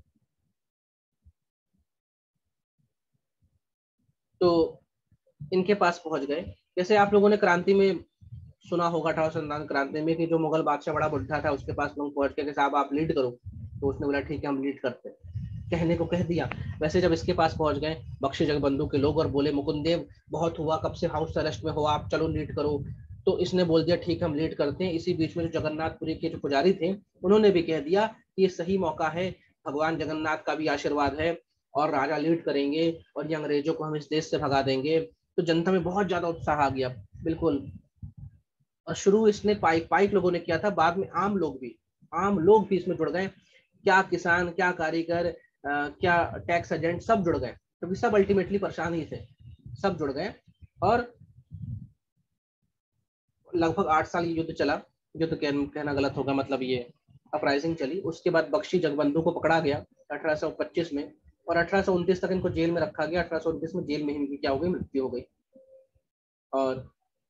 तो इनके पास पहुंच गए, जैसे आप लोगों ने क्रांति में सुना होगा, अठारह सौ सत्तावन क्रांति में कि जो मुगल बादशाह बड़ा बुढ़ा था उसके पास लोग पहुंच के कि साहब आप लीड करो, तो उसने बोला ठीक है हम लीड करते हैं, कहने को कह दिया। वैसे जब इसके पास पहुंच गए बख्शी जगबंधु के लोग और बोले मुकुंद देव बहुत हुआ, कब से हाउस अरेस्ट में हो आप, चलो लीड करो, तो इसने बोल दिया ठीक हम लीड करते हैं। इसी बीच में जो जगन्नाथपुरी के जो पुजारी थे उन्होंने भी कह दिया कि ये सही मौका है, भगवान जगन्नाथ का भी आशीर्वाद है और राजा लीड करेंगे और ये अंग्रेजों को हम इस देश से भगा देंगे। तो जनता में बहुत ज्यादा उत्साह आ गया, बिल्कुल। और शुरू इसने पाइक पाइक लोगों ने किया था, बाद में आम लोग भी आम लोग भी इसमें जुड़ गए, क्या किसान, क्या कारीगर, आ, क्या टैक्स एजेंट, सब जुड़ गए, क्योंकि सब अल्टीमेटली परेशान ही थे, सब जुड़ गए। और लगभग आठ साल ये युद्ध चला, युद्ध कहना गलत होगा, मतलब ये अपराइजिंग चली। उसके बाद बख्शी जगबंधु को पकड़ा गया अठारह सौ पच्चीस में, और अठारह सौ उनतीस तक इनको जेल में रखा गया। अठारह सौ उनतीस में जेल में इनकी क्या हो गई, मृत्यु हो गई। और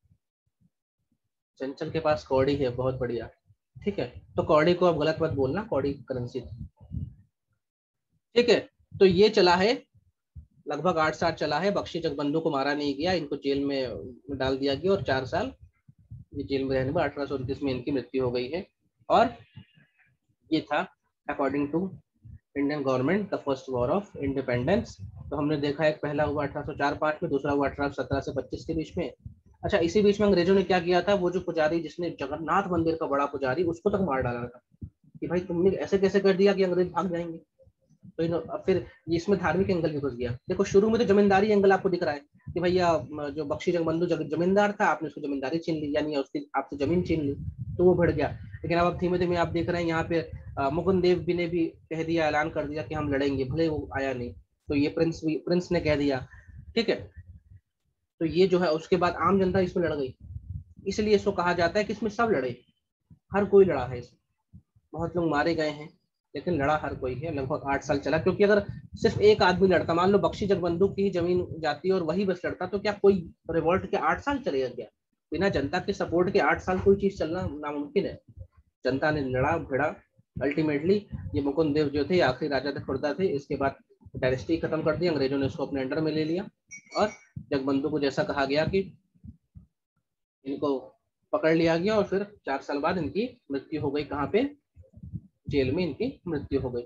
चंचल के पास कौड़ी है, बहुत बढ़िया, ठीक है। तो कौड़ी को अब गलत मत बोलना, कौड़ी करेंसी, ठीक है। तो ये चला है, लगभग आठ साल चला है, बख्शी जगबंधु को मारा नहीं गया, इनको जेल में डाल दिया गया और चार साल ये जेल में रहने पर अठारह सौ उनतीस में इनकी मृत्यु हो गई है। और ये था according to Indian government the first war of independence. तो हमने देखा एक पहला हुआ अठारह सौ चार पाँच में, दूसरा हुआ अठारह सौ सत्रह से पच्चीस के बीच में। अच्छा, इसी बीच में अंग्रेजों ने क्या किया था, वो जो पुजारी जिसने जगन्नाथ मंदिर का बड़ा पुजारी, उसको तक मार डाला था कि भाई तुमने ऐसे कैसे कर दिया कि अंग्रेज भाग जाएंगे। तो इन फिर इसमें धार्मिक एंगल भी घुस गया। देखो शुरू में तो जमींदारी एंगल आपको दिख रहा है कि भैया जो बख्शी जगबंधु जमींदार था, आपने उसको जमींदारी छीन ली, यानी उसकी आपसे जमीन छीन ली, तो वो बढ़ गया। लेकिन अब धीमे धीमे आप देख रहे हैं यहाँ पे मुकुंद देव भी ने भी कह दिया, ऐलान कर दिया कि हम लड़ेंगे, भले वो आया नहीं, तो ये प्रिंस भी प्रिंस ने कह दिया, ठीक है। तो ये जो है उसके बाद आम जनता इसमें लड़ गई, इसलिए इसको कहा जाता है कि इसमें सब लड़े, हर कोई लड़ा है इसमें, बहुत लोग मारे गए हैं लेकिन लड़ा हर कोई है। लगभग आठ साल चला, क्योंकि अगर सिर्फ एक आदमी लड़ता, मान लो बख्शी जगबंधु की जमीन जाती और वही बस लड़ता, तो क्या कोई रिवॉल्ट के आठ साल चलेगा क्या? बिना जनता के सपोर्ट के आठ साल कोई चीज चलना नामुमकिन है। जनता ने लड़ा भिड़ा, अल्टीमेटली ये मुकुंद देव जो थे आखिरी राजा थे, खुर्दा थे। इसके बाद डायनेस्टी खत्म कर दी, अंग्रेजों ने उसको अपने अंडर में ले लिया और जगबंधु को जैसा कहा गया कि इनको पकड़ लिया गया और फिर चार साल बाद इनकी मृत्यु हो गई। कहाँ पे? जेल में इनकी मृत्यु हो गई।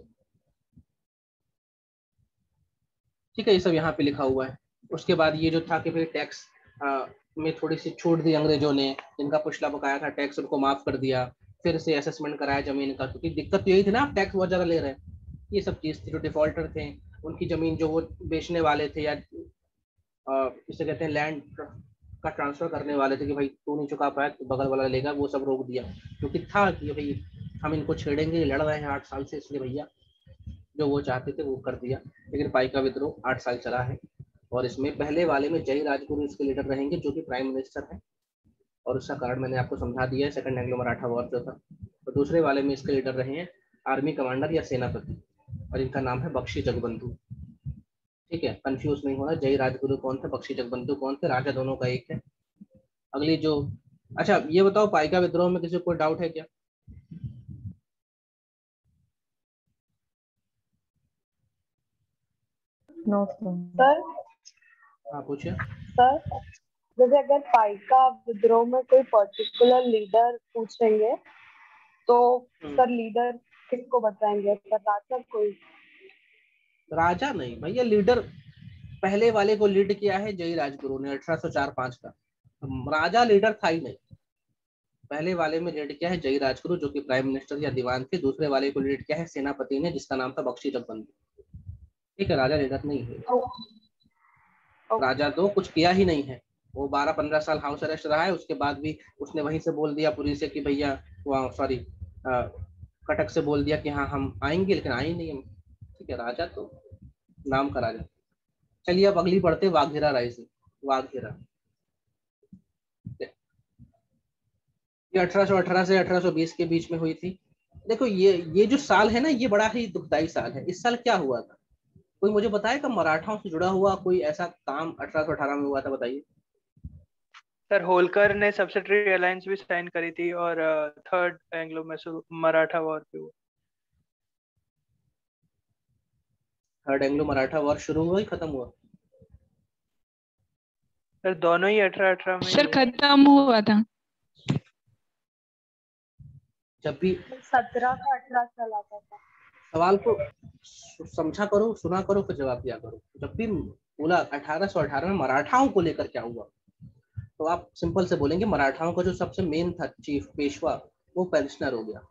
ठीक है, ये सब यहाँ पे लिखा हुआ है। उसके बाद ये जो था कि फिर टैक्स आ, में थोड़ी सी छूट दी अंग्रेजों ने, जिनका पिछला बकाया था टैक्स उनको माफ कर दिया, फिर से असेसमेंट कराया जमीन का, क्योंकि दिक्कत तो यही थी ना, आप टैक्स बहुत ज्यादा ले रहे हैं। ये सब चीज थी। जो डिफॉल्टर थे उनकी जमीन जो वो बेचने वाले थे या इसे कहते हैं लैंड का ट्रांसफर करने वाले थे कि भाई तू नहीं चुका पाया तो बगल वाला लेगा, वो सब रोक दिया। क्योंकि था कि भाई हम इनको छेड़ेंगे, लड़ रहे हैं आठ साल से, इसलिए भैया जो वो चाहते थे वो कर दिया। लेकिन पाइका विद्रोह आठ साल चला है और इसमें पहले वाले में जय राजगुरु इसके लीडर रहेंगे जो कि प्राइम मिनिस्टर है, और उसका कारण मैंने आपको समझा दिया है, सेकंड एंग्लो मराठा वॉर जो था। तो दूसरे वाले में इसके लीडर रहे हैं आर्मी कमांडर या सेनापति, और इनका नाम है बख्शी जगबंधु। ठीक है, कंफ्यूज नहीं होना, जय राजगुरु कौन थे, बख्शी जगबंधु कौन थे, राजा दोनों का एक है। अगली जो, अच्छा ये बताओ पाइका विद्रोह में किसी को कोई डाउट है क्या? No sir. हाँ पूछिए सर, जैसे अगर पाइका विद्रोह में कोई पर्टिकुलर लीडर पूछेंगे तो सर लीडर किसको बताएंगे? सर राजा कोई? राजा नहीं भैया, लीडर पहले वाले को लीड किया है जय राजगुरु ने अठारह सौ चार पाँच का, राजा लीडर था ही नहीं। पहले वाले में लीड किया है जय राजगुरु जो कि प्राइम मिनिस्टर या दीवान थे, दूसरे वाले को लीड किया है सेनापति ने जिसका नाम था बख्शी जगबंधु। ठीक है, राजा लीडर नहीं है। राजा तो कुछ किया ही नहीं है, वो बारह पंद्रह साल हाउस अरेस्ट रहा है, उसके बाद भी उसने वहीं से बोल दिया पुलिस से कि भैया वहाँ सॉरी कटक से बोल दिया कि हाँ हम आएंगे, लेकिन आए नहीं हम। ठीक है, राजा तो नाम का राजा। चलिए अब अगली बढ़ते वाघेरा राइजिंग। वाघेरा ये अठारह सौ अठारह से अठारह सौ बीस के बीच में हुई थी। देखो ये ये जो साल है ना, ये बड़ा ही दुखदाई साल है। इस साल क्या हुआ था, कोई मुझे बताएगा? मराठाओं से जुड़ा हुआ कोई ऐसा काम अठारह सौ अठारह में हुआ था, बताइए। सर होलकर ने सब्सिडरी अलायंस भी साइन करी थी और थर्ड एंग्लो मराठा वॉर पे हुआ। थर्ड एंग्लो मराठा वॉर शुरू हुआ ही खत्म हुआ? सर दोनों ही अठारह अठारह में सर खत्म हुआ था। जब भी सत्रह का अठारह चला था। सवाल को समझा करो, सुना करो, फिर जवाब दिया करो। जब भी बोला अठारह सौ अठारह में मराठाओं को लेकर क्या हुआ, तो आप सिंपल से बोलेंगे मराठाओं का जो सबसे मेन था चीफ पेशवा, वो पेंशनर हो गया।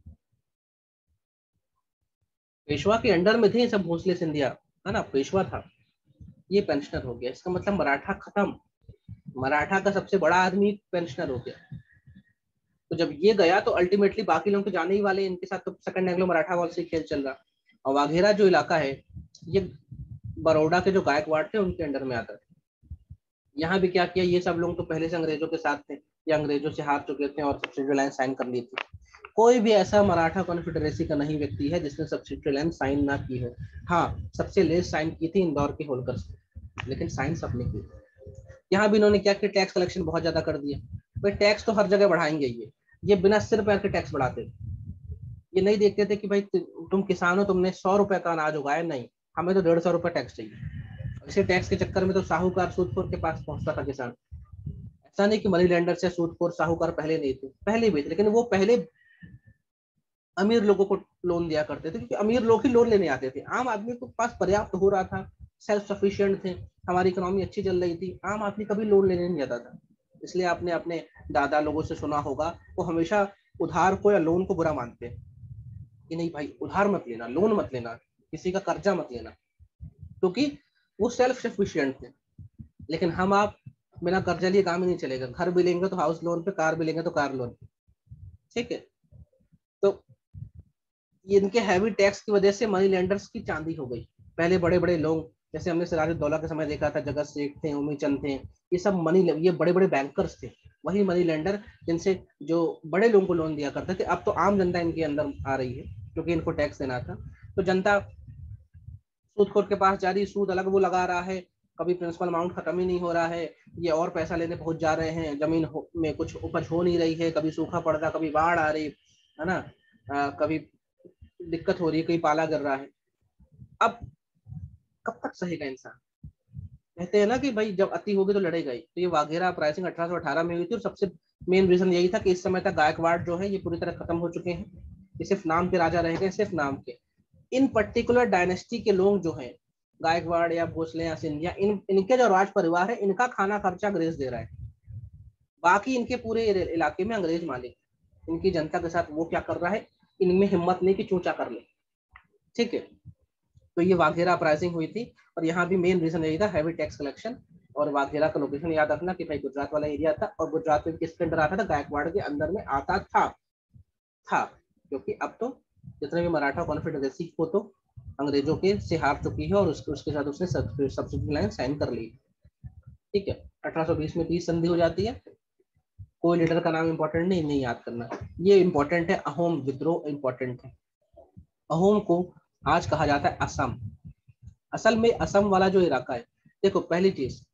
पेशवा के अंडर में थे सब भोसले सिंधिया, है ना, पेशवा था, ये पेंशनर हो गया। इसका मतलब मराठा खत्म, मराठा का सबसे बड़ा आदमी पेंशनर हो गया। तो जब ये गया तो अल्टीमेटली बाकी लोग तो जाने ही वाले, इनके साथ तो सेकंड एंग्लो मराठा वॉर से खेल चल रहा। और वाघेरा जो इलाका है ये बड़ौदा के जो गायकवाड़ थे उनके अंडर में आता था। यहाँ भी क्या किया, ये सब लोग तो पहले से अंग्रेजों के साथ थे या अंग्रेजों से हार चुके थे और सब्सिडी लाइन साइन कर ली थी। कोई भी ऐसा मराठा कॉन्फेडरेसी का नहीं व्यक्ति है जिसने सब्सिडी लाइन साइन ना की हो। हाँ, सबसे लेट साइन की थी इंदौर के होलकर से, लेकिन साइन सबने की। यहाँ भी इन्होंने क्या किया, टैक्स कलेक्शन बहुत ज्यादा कर दिया। भाई टैक्स तो हर जगह बढ़ाएंगे, ये ये बिना सिर पैर के टैक्स बढ़ाते थे। ये नहीं देखते थे कि भाई तुम किसान हो, तुमने सौ रुपए का अनाज उगाया, नहीं, हमें तो डेढ़ सौ रुपए टैक्स चाहिए। इसी टैक्स के चक्कर में तो साहूकार सूदखोर के पास पहुंचता था किसान। ऐसा नहीं कि मनी लेंडर से सूदखोर साहूकार पहले नहीं थे, पहले भी थे, लेकिन वो पहले अमीर लोगों को लोन दिया करते थे, क्योंकि अमीर लोग ही लोन लेने आते थे। आम आदमी के पास पर्याप्त हो रहा था, सेल्फ सफिशिएंट थे, हमारी इकोनॉमी अच्छी चल रही थी, आम आदमी कभी लोन लेने नहीं जाता था। इसलिए आपने अपने दादा लोगों से सुना होगा, वो हमेशा उधार को या लोन को बुरा मानते हैं कि नहीं भाई उधार मत लेना, लोन मत लेना, किसी का कर्जा मत लेना, क्योंकि वो सेल्फ सफिशिएंट थे। लेकिन हम आप बिना कर्जा लिए काम ही नहीं चलेगा, घर भी लेंगे तो हाउस लोन पे, कार भी लेंगे तो कार लोन पे, ठीक है। तो इनके हैवी टैक्स की वजह से मनी लेंडर्स की चांदी हो गई। पहले बड़े बड़े लोग, जैसे हमने सिराजुद्दौला के समय देखा था, जगत सेठ थे, उमी चंद थे, ये सब मनी, ये बड़े बड़े बैंकर्स थे, वही मनी लेंडर जिनसे जो बड़े लोगों को लोन दिया करते थे। अब तो आम जनता इनके अंदर आ रही है, क्योंकि इनको टैक्स देना था। तो जनता सूदखोर के पास जा रही, सूद अलग वो लगा रहा है, कभी प्रिंसिपल अमाउंट खत्म ही नहीं हो रहा है, ये और पैसा लेने पहुंच जा रहे हैं, जमीन में कुछ उपज हो नहीं रही है, कभी सूखा पड़ रहा, कभी बाढ़ आ रही है ना, आ, कभी दिक्कत हो रही है, कहीं पाला गिर रहा है। अब कब तक सहेगा इंसान? कहते हैं ना कि भाई जब अति होगी तो लड़ेगा ही। तो ये वाघेरा अपराइजिंग अठारह सौ अठारह में हुई थी, और सबसे मेन रीजन यही था कि इस समय तक गायकवाड़ जो है ये पूरी तरह खत्म हो चुके हैं, ये सिर्फ नाम के राजा रह गए, सिर्फ नाम के। इन पर्टिकुलर डायनेस्टी के लोग जो हैं, गायकवाड़ या भोसले या सिंधिया, इन इनके जो राज परिवार है, इनका खाना खर्चा अंग्रेज दे रहा है, बाकी इनके पूरे इलाके में अंग्रेज मालिक। इनकी जनता के साथ वो क्या कर रहा है, इनमें हिम्मत नहीं कि चूचा कर ले, ठीक है। तो ये वाघेरा अपराइजिंग हुई थी, और यहाँ भी मेन रीजन यही था, हैवी टैक्स कलेक्शन। और वाघेरा का लोकेशन याद रखना कि भाई गुजरात वाला एरिया था, और गुजरात में किसके अंदर आता था, गायकवाड़ के अंदर में आता था था क्योंकि अब तो जितने भी मराठा कॉन्फेडरेसी को तो अंग्रेजों के से हार चुकी है, और उसके उसके साथ उसने सब्सिडी लाइन साइन कर ली, ठीक है। अठारह सौ बीस में तीस संधि हो जाती है। कोई लीडर का नाम इंपॉर्टेंट नहीं, नहीं याद करना, ये इंपॉर्टेंट है, अहोम विद्रोह इंपॉर्टेंट है। अहोम को आज कहा जाता है असम। असल में असम वाला जो इलाका है, देखो पहली चीज,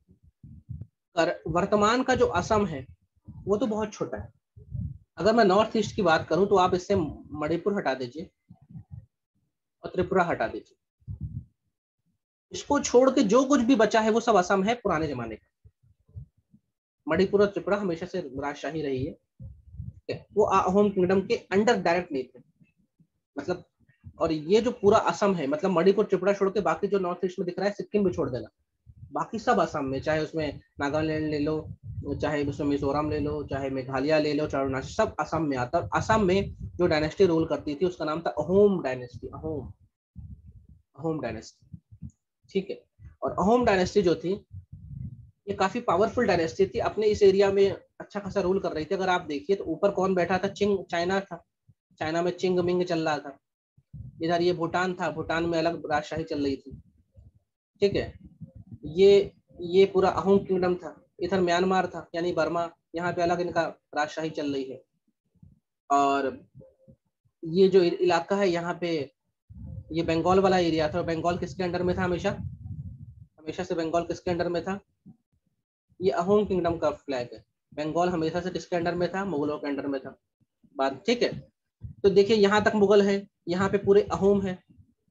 वर्तमान का जो असम है वो तो बहुत छोटा है। अगर मैं नॉर्थ ईस्ट की बात करूं तो आप इससे मणिपुर हटा दीजिए और त्रिपुरा हटा दीजिए, इसको छोड़ के जो कुछ भी बचा है वो सब असम है पुराने जमाने का। मणिपुर और त्रिपुरा हमेशा से राजशाही रही है, वो अहोम किंगडम के अंडर डायरेक्ट नहीं थे, मतलब। और ये जो पूरा असम है, मतलब मणिपुर त्रिपुरा छोड़ के बाकी जो नॉर्थ ईस्ट में दिख रहा है, सिक्किम भी छोड़ देना, बाकी सब असम में, चाहे उसमें नागालैंड ले लो, चाहे उसमें मिजोरम ले लो, चाहे मेघालय ले लो, चाहे अरुणाचल, सब असम में आता है। असम में जो डायनेस्टी रूल करती थी उसका नाम था अहोम डायनेस्टी, अहोम अहोम डायनेस्टी, ठीक है। और अहोम डायनेस्टी जो थी ये काफी पावरफुल डायनेस्टी थी, अपने इस एरिया में अच्छा खासा रूल कर रही थी। अगर आप देखिए तो ऊपर कौन बैठा था, चिंग, चाइना था, चाइना में चिंग मिंग चल रहा था। इधर ये भूटान था, भूटान में अलग राजशाही चल रही थी, ठीक है। ये ये पूरा अहोम किंगडम था। इधर म्यांमार था यानी बर्मा, यहाँ पे अलग इनका राजशाही चल रही है। और ये जो इलाका है यहाँ पे, ये बंगाल वाला एरिया था। बंगाल किसके अंडर में था हमेशा हमेशा से बंगाल किसके अंडर में था? ये अहोम किंगडम का फ्लैग है। बंगाल हमेशा से किसके अंडर में था? मुगलों के अंडर में था, बात ठीक है। तो देखिए यहाँ तक मुगल है, यहाँ पे पूरे अहोम है,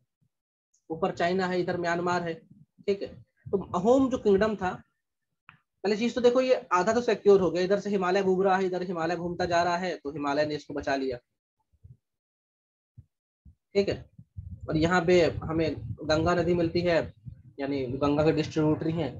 ऊपर चाइना है, इधर म्यांमार है, ठीक है। तो अहोम जो किंगडम था, पहले चीज तो देखो ये आधा तो सिक्योर हो गया, इधर से हिमालय घूम रहा है, इधर हिमालय घूमता जा रहा है, तो हिमालय ने इसको बचा लिया, ठीक है। और यहाँ पे हमें गंगा नदी मिलती है, यानी गंगा के डिस्ट्रीब्यूटरी हैं,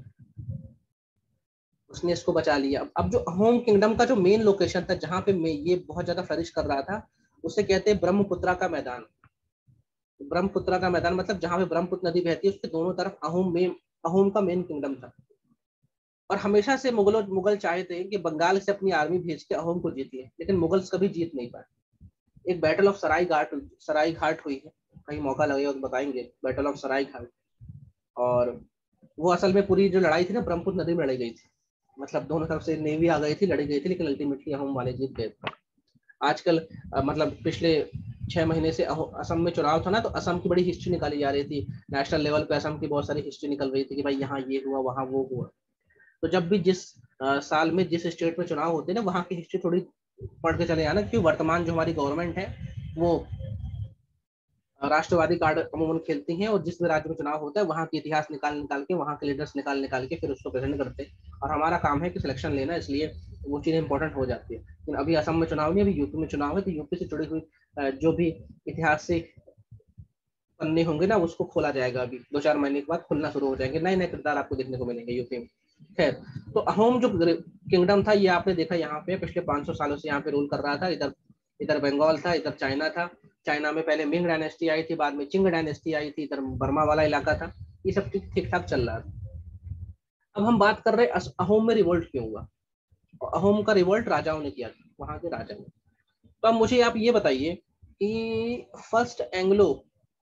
उसने इसको बचा लिया। अब जो अहोम किंगडम का जो मेन लोकेशन था, जहाँ पे ये बहुत ज्यादा फ्लरिश कर रहा था, उसे कहते हैं ब्रह्मपुत्रा का मैदान। ब्रह्मपुत्रा का मैदान मतलब जहाँ पे ब्रह्मपुत्र नदी बहती है उसके दोनों तरफ अहोम में अहोम का मेन किंगडम था। और हमेशा से मुगलों मुगल चाहे थे कि बंगाल से अपनी आर्मी भेज के अहोम को जीतिए, लेकिन मुगल्स कभी जीत नहीं पाए। एक बैटल ऑफ सराय घाट सराय घाट हुई है, कहीं मौका लगेगा तो बताएंगे, बैटल ऑफ सराय घाट। और वो असल में पूरी जो लड़ाई थी ना ब्रह्मपुत्र नदी में लड़ी गई थी, मतलब दोनों तरफ से नेवी आ गई थी, लड़ी गई थी, लेकिन अल्टीमेटली अहोम वाले जीत गए। आजकल मतलब पिछले छह महीने से असम में चुनाव था ना, तो असम की बड़ी हिस्ट्री निकाली जा रही थी, नेशनल लेवल पे असम की बहुत सारी हिस्ट्री निकल रही थी कि भाई यहाँ ये हुआ, वहाँ वो हुआ। तो जब भी जिस आ, साल में जिस स्टेट में चुनाव होते हैं ना, वहाँ की हिस्ट्री थोड़ी पढ़ के चले आना, क्योंकि वर्तमान जो हमारी गवर्नमेंट है वो राष्ट्रवादी कार्ड अमूमन खेलती हैं, और जिस भी राज्य में चुनाव होता है वहाँ के इतिहास निकाल निकाल के, वहाँ के लीडर्स निकाल निकाल के फिर उसको प्रेजेंट करते हैं। और हमारा काम है कि सिलेक्शन लेना, इसलिए वो चीज़ इंपॉर्टेंट हो जाती है। लेकिन अभी असम में चुनाव नहीं, अभी यूपी में चुनाव है, तो यूपी से जुड़ी हुई जो भी इतिहास से पन्ने होंगे ना उसको खोला जाएगा। अभी दो चार महीने के बाद खुलना शुरू हो जाएंगे, नए नए किरदार आपको देखने को मिलेंगे यूपी में। खैर, तो अहोम जो किंगडम था ये आपने देखा यहाँ पे पिछले पाँच सौ सालों से यहाँ पे रूल कर रहा था। इधर इधर बंगाल था, इधर चाइना था। चाइना में पहले मिंग डायनेस्टी आई थी, बाद में चिंग डायनेस्टी आई थी, इधर बर्मा वाला इलाका था। ये सब ठीक ठाक चल रहा था। अब हम बात कर रहे हैं अहोम में रिवोल्ट क्यों हुआ। अहोम का रिवोल्ट राजाओं ने किया था, वहां के राजा ने। तो अब मुझे आप ये बताइए कि first Anglo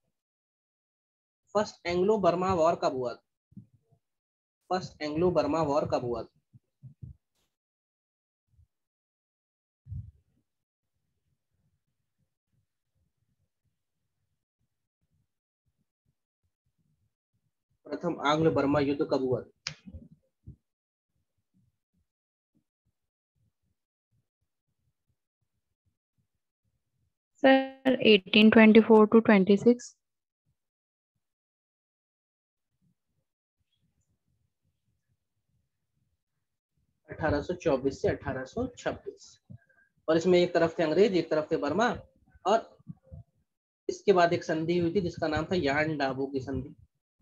first Anglo Burma war कब हुआ था? फर्स्ट एंग्लो बर्मा वॉर कब हुआ था? प्रथम आंग्ल बर्मा युद्ध कब हुआ था? Sir eighteen twenty four to twenty six. अठारह सौ चौबीस से अठारह सौ छब्बीस। और इसमें एक तरफ थे अंग्रेज, एक तरफ थे बर्मा, और इसके बाद एक संधि हुई थी जिसका नाम था यान डाबू की संधि।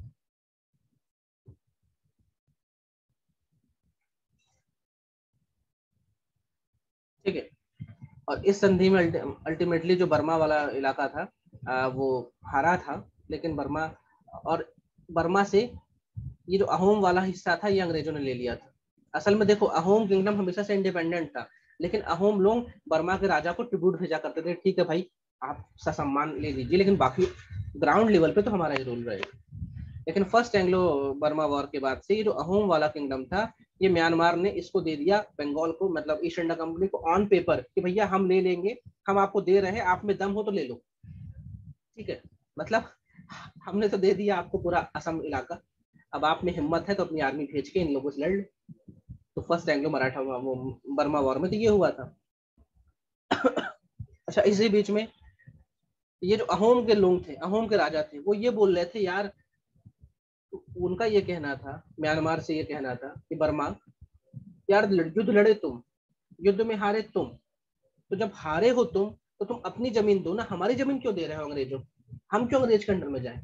ठीक है, और इस संधि में अल्टीमेटली जो बर्मा वाला इलाका था आ, वो हारा था। लेकिन बर्मा और बर्मा से ये जो अहोम वाला हिस्सा था ये अंग्रेजों ने ले लिया था। असल में देखो, अहोम किंगडम हमेशा से इंडिपेंडेंट था, लेकिन अहोम लोग बर्मा के राजा को ट्रिब्यूट भेजा करते थे, ठीक है भाई आप सम्मान ले लीजिए, लेकिन बाकी ग्राउंड लेवल पे तो हमारा ही रूल रहेगा। लेकिन फर्स्ट एंग्लो बर्मा वॉर के बाद से ये जो अहोम वाला किंगडम था ये म्यांमार ने इसको दे दिया बंगाल को, मतलब ईस्ट इंडिया कंपनी को ऑन पेपर कि भैया हम ले लेंगे, हम आपको दे रहे हैं, आप में दम हो तो ले लो। ठीक है, मतलब हमने तो दे दिया आपको पूरा असम इलाका, अब आप में हिम्मत है तो अपनी आर्मी भेज के इन लोगों से लड़ लो। तो फर्स्ट एंग्लो मराठा वो बर्मा वॉर में तो ये हुआ था। अच्छा, इसी बीच में ये जो अहोम के लोग थे, अहोम के राजा थे, वो ये बोल रहे थे यार, उनका ये कहना था, म्यांमार से ये कहना था कि बर्मा यार युद्ध लड़े तुम, युद्ध में हारे तुम, तो जब हारे हो तुम तो तुम अपनी जमीन दो ना, हमारी जमीन क्यों दे रहे हो अंग्रेजों, हम क्यों अंग्रेज के अंडर में जाए।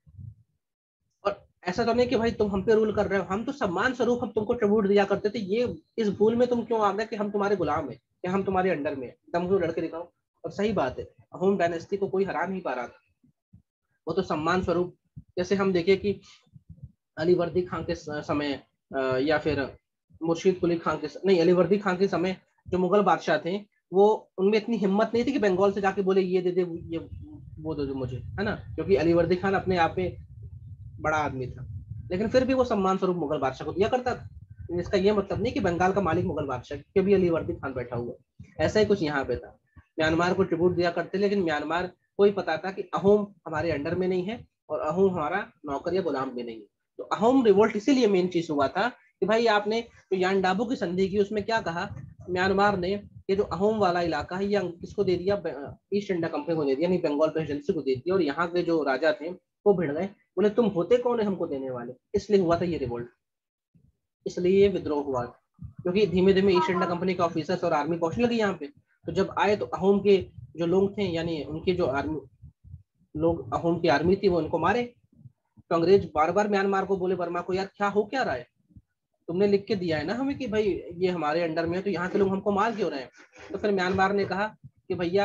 और ऐसा तो नहीं कि भाई तुम हम पे रूल कर रहे हो, हम तो सम्मान स्वरूप हम तुमको ट्रिब्यूट दिया करते थे, ये इस भूल में तुम क्यों आ गए कि हम तुम्हारे गुलाम है या हम तुम्हारे अंडर में, दम क्यों लड़के दिखाओ। और सही बात है, अहोम डायनेस्टी को कोई हरा नहीं पा रहा था, वो तो सम्मान स्वरूप, जैसे हम देखें कि अलीवर्दी खान के समय या फिर मुर्शीद कुली खान के नहीं अलीवर्दी खान के समय जो मुगल बादशाह थे वो उनमें इतनी हिम्मत नहीं थी कि बंगाल से जाके बोले ये दे दे ये वो दे दो मुझे, है ना, क्योंकि अलीवर्दी खान अपने आप में बड़ा आदमी था, लेकिन फिर भी वो सम्मान स्वरूप मुगल बादशाह को दिया करता था। इसका ये मतलब नहीं कि बंगाल का मालिक मुगल बादशाह, क्योंकि भी अलीवर्दी खान बैठा हुआ, ऐसा ही कुछ यहाँ पे था। म्यांमार को ट्रिब्यूट दिया करते, लेकिन म्यांमार को ही पता था कि अहोम हमारे अंडर में नहीं है और अहोम हमारा नौकर या गुलाम भी नहीं है। तो अहोम रिवोल्ट इसीलिए मेन चीज हुआ था कि भाई आपने जो यान डाबू की संधि की उसमें क्या कहा, म्यांमार ने ये जो अहोम वाला इलाका है ये किसको दे दिया, ईस्ट इंडिया कंपनी को दे दिया, नहीं बंगाल प्रेसिडेंसी को दे दिया, और यहाँ के जो राजा थे वो भिड़ गए, बोले तुम होते कौन है हमको देने वाले, इसलिए हुआ था ये रिवोल्ट, इसलिए ये विद्रोह हुआ, क्योंकि धीमे धीमे ईस्ट इंडिया कंपनी के ऑफिसर्स और आर्मी पहुंचने लगी यहाँ पे। तो जब आए तो अहोम के जो लोग थे, यानी उनके जो आर्मी लोग, अहोम की आर्मी थी, वो उनको मारे। तो अंग्रेज बार बार म्यांमार को बोले बर्मा को, यार क्या हो क्या रहा है, तुमने लिख के दिया है ना हमें कि भाई ये हमारे अंडर में है, तो यहाँ के लोग हमको मार क्यों रहे हैं। तो फिर म्यांमार ने कहा कि भैया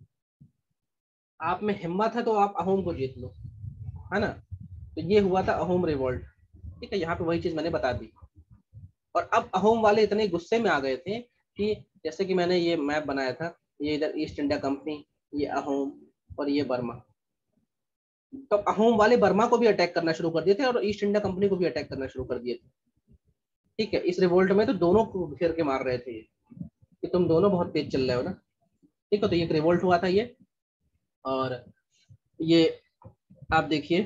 आप में हिम्मत है तो आप अहोम को जीत लो, है ना। तो ये हुआ था अहोम रिवोल्ट। ठीक है, यहाँ पे वही चीज मैंने बता दी। और अब अहोम वाले इतने गुस्से में आ गए थे कि जैसे कि मैंने ये मैप बनाया था, ये इधर ईस्ट इंडिया कंपनी, ये अहोम और ये बर्मा, तो अहोम वाले बर्मा को भी अटैक करना शुरू कर दिए थे और ईस्ट इंडिया कंपनी को भी अटैक करना शुरू कर दिए थे। ठीक है, इस रिवोल्ट में तो दोनों को घेर के मार रहे थे कि तुम दोनों बहुत तेज चल रहे हो ना। ठीक है, तो ये रिवोल्ट हुआ था ये। और ये आप देखिए,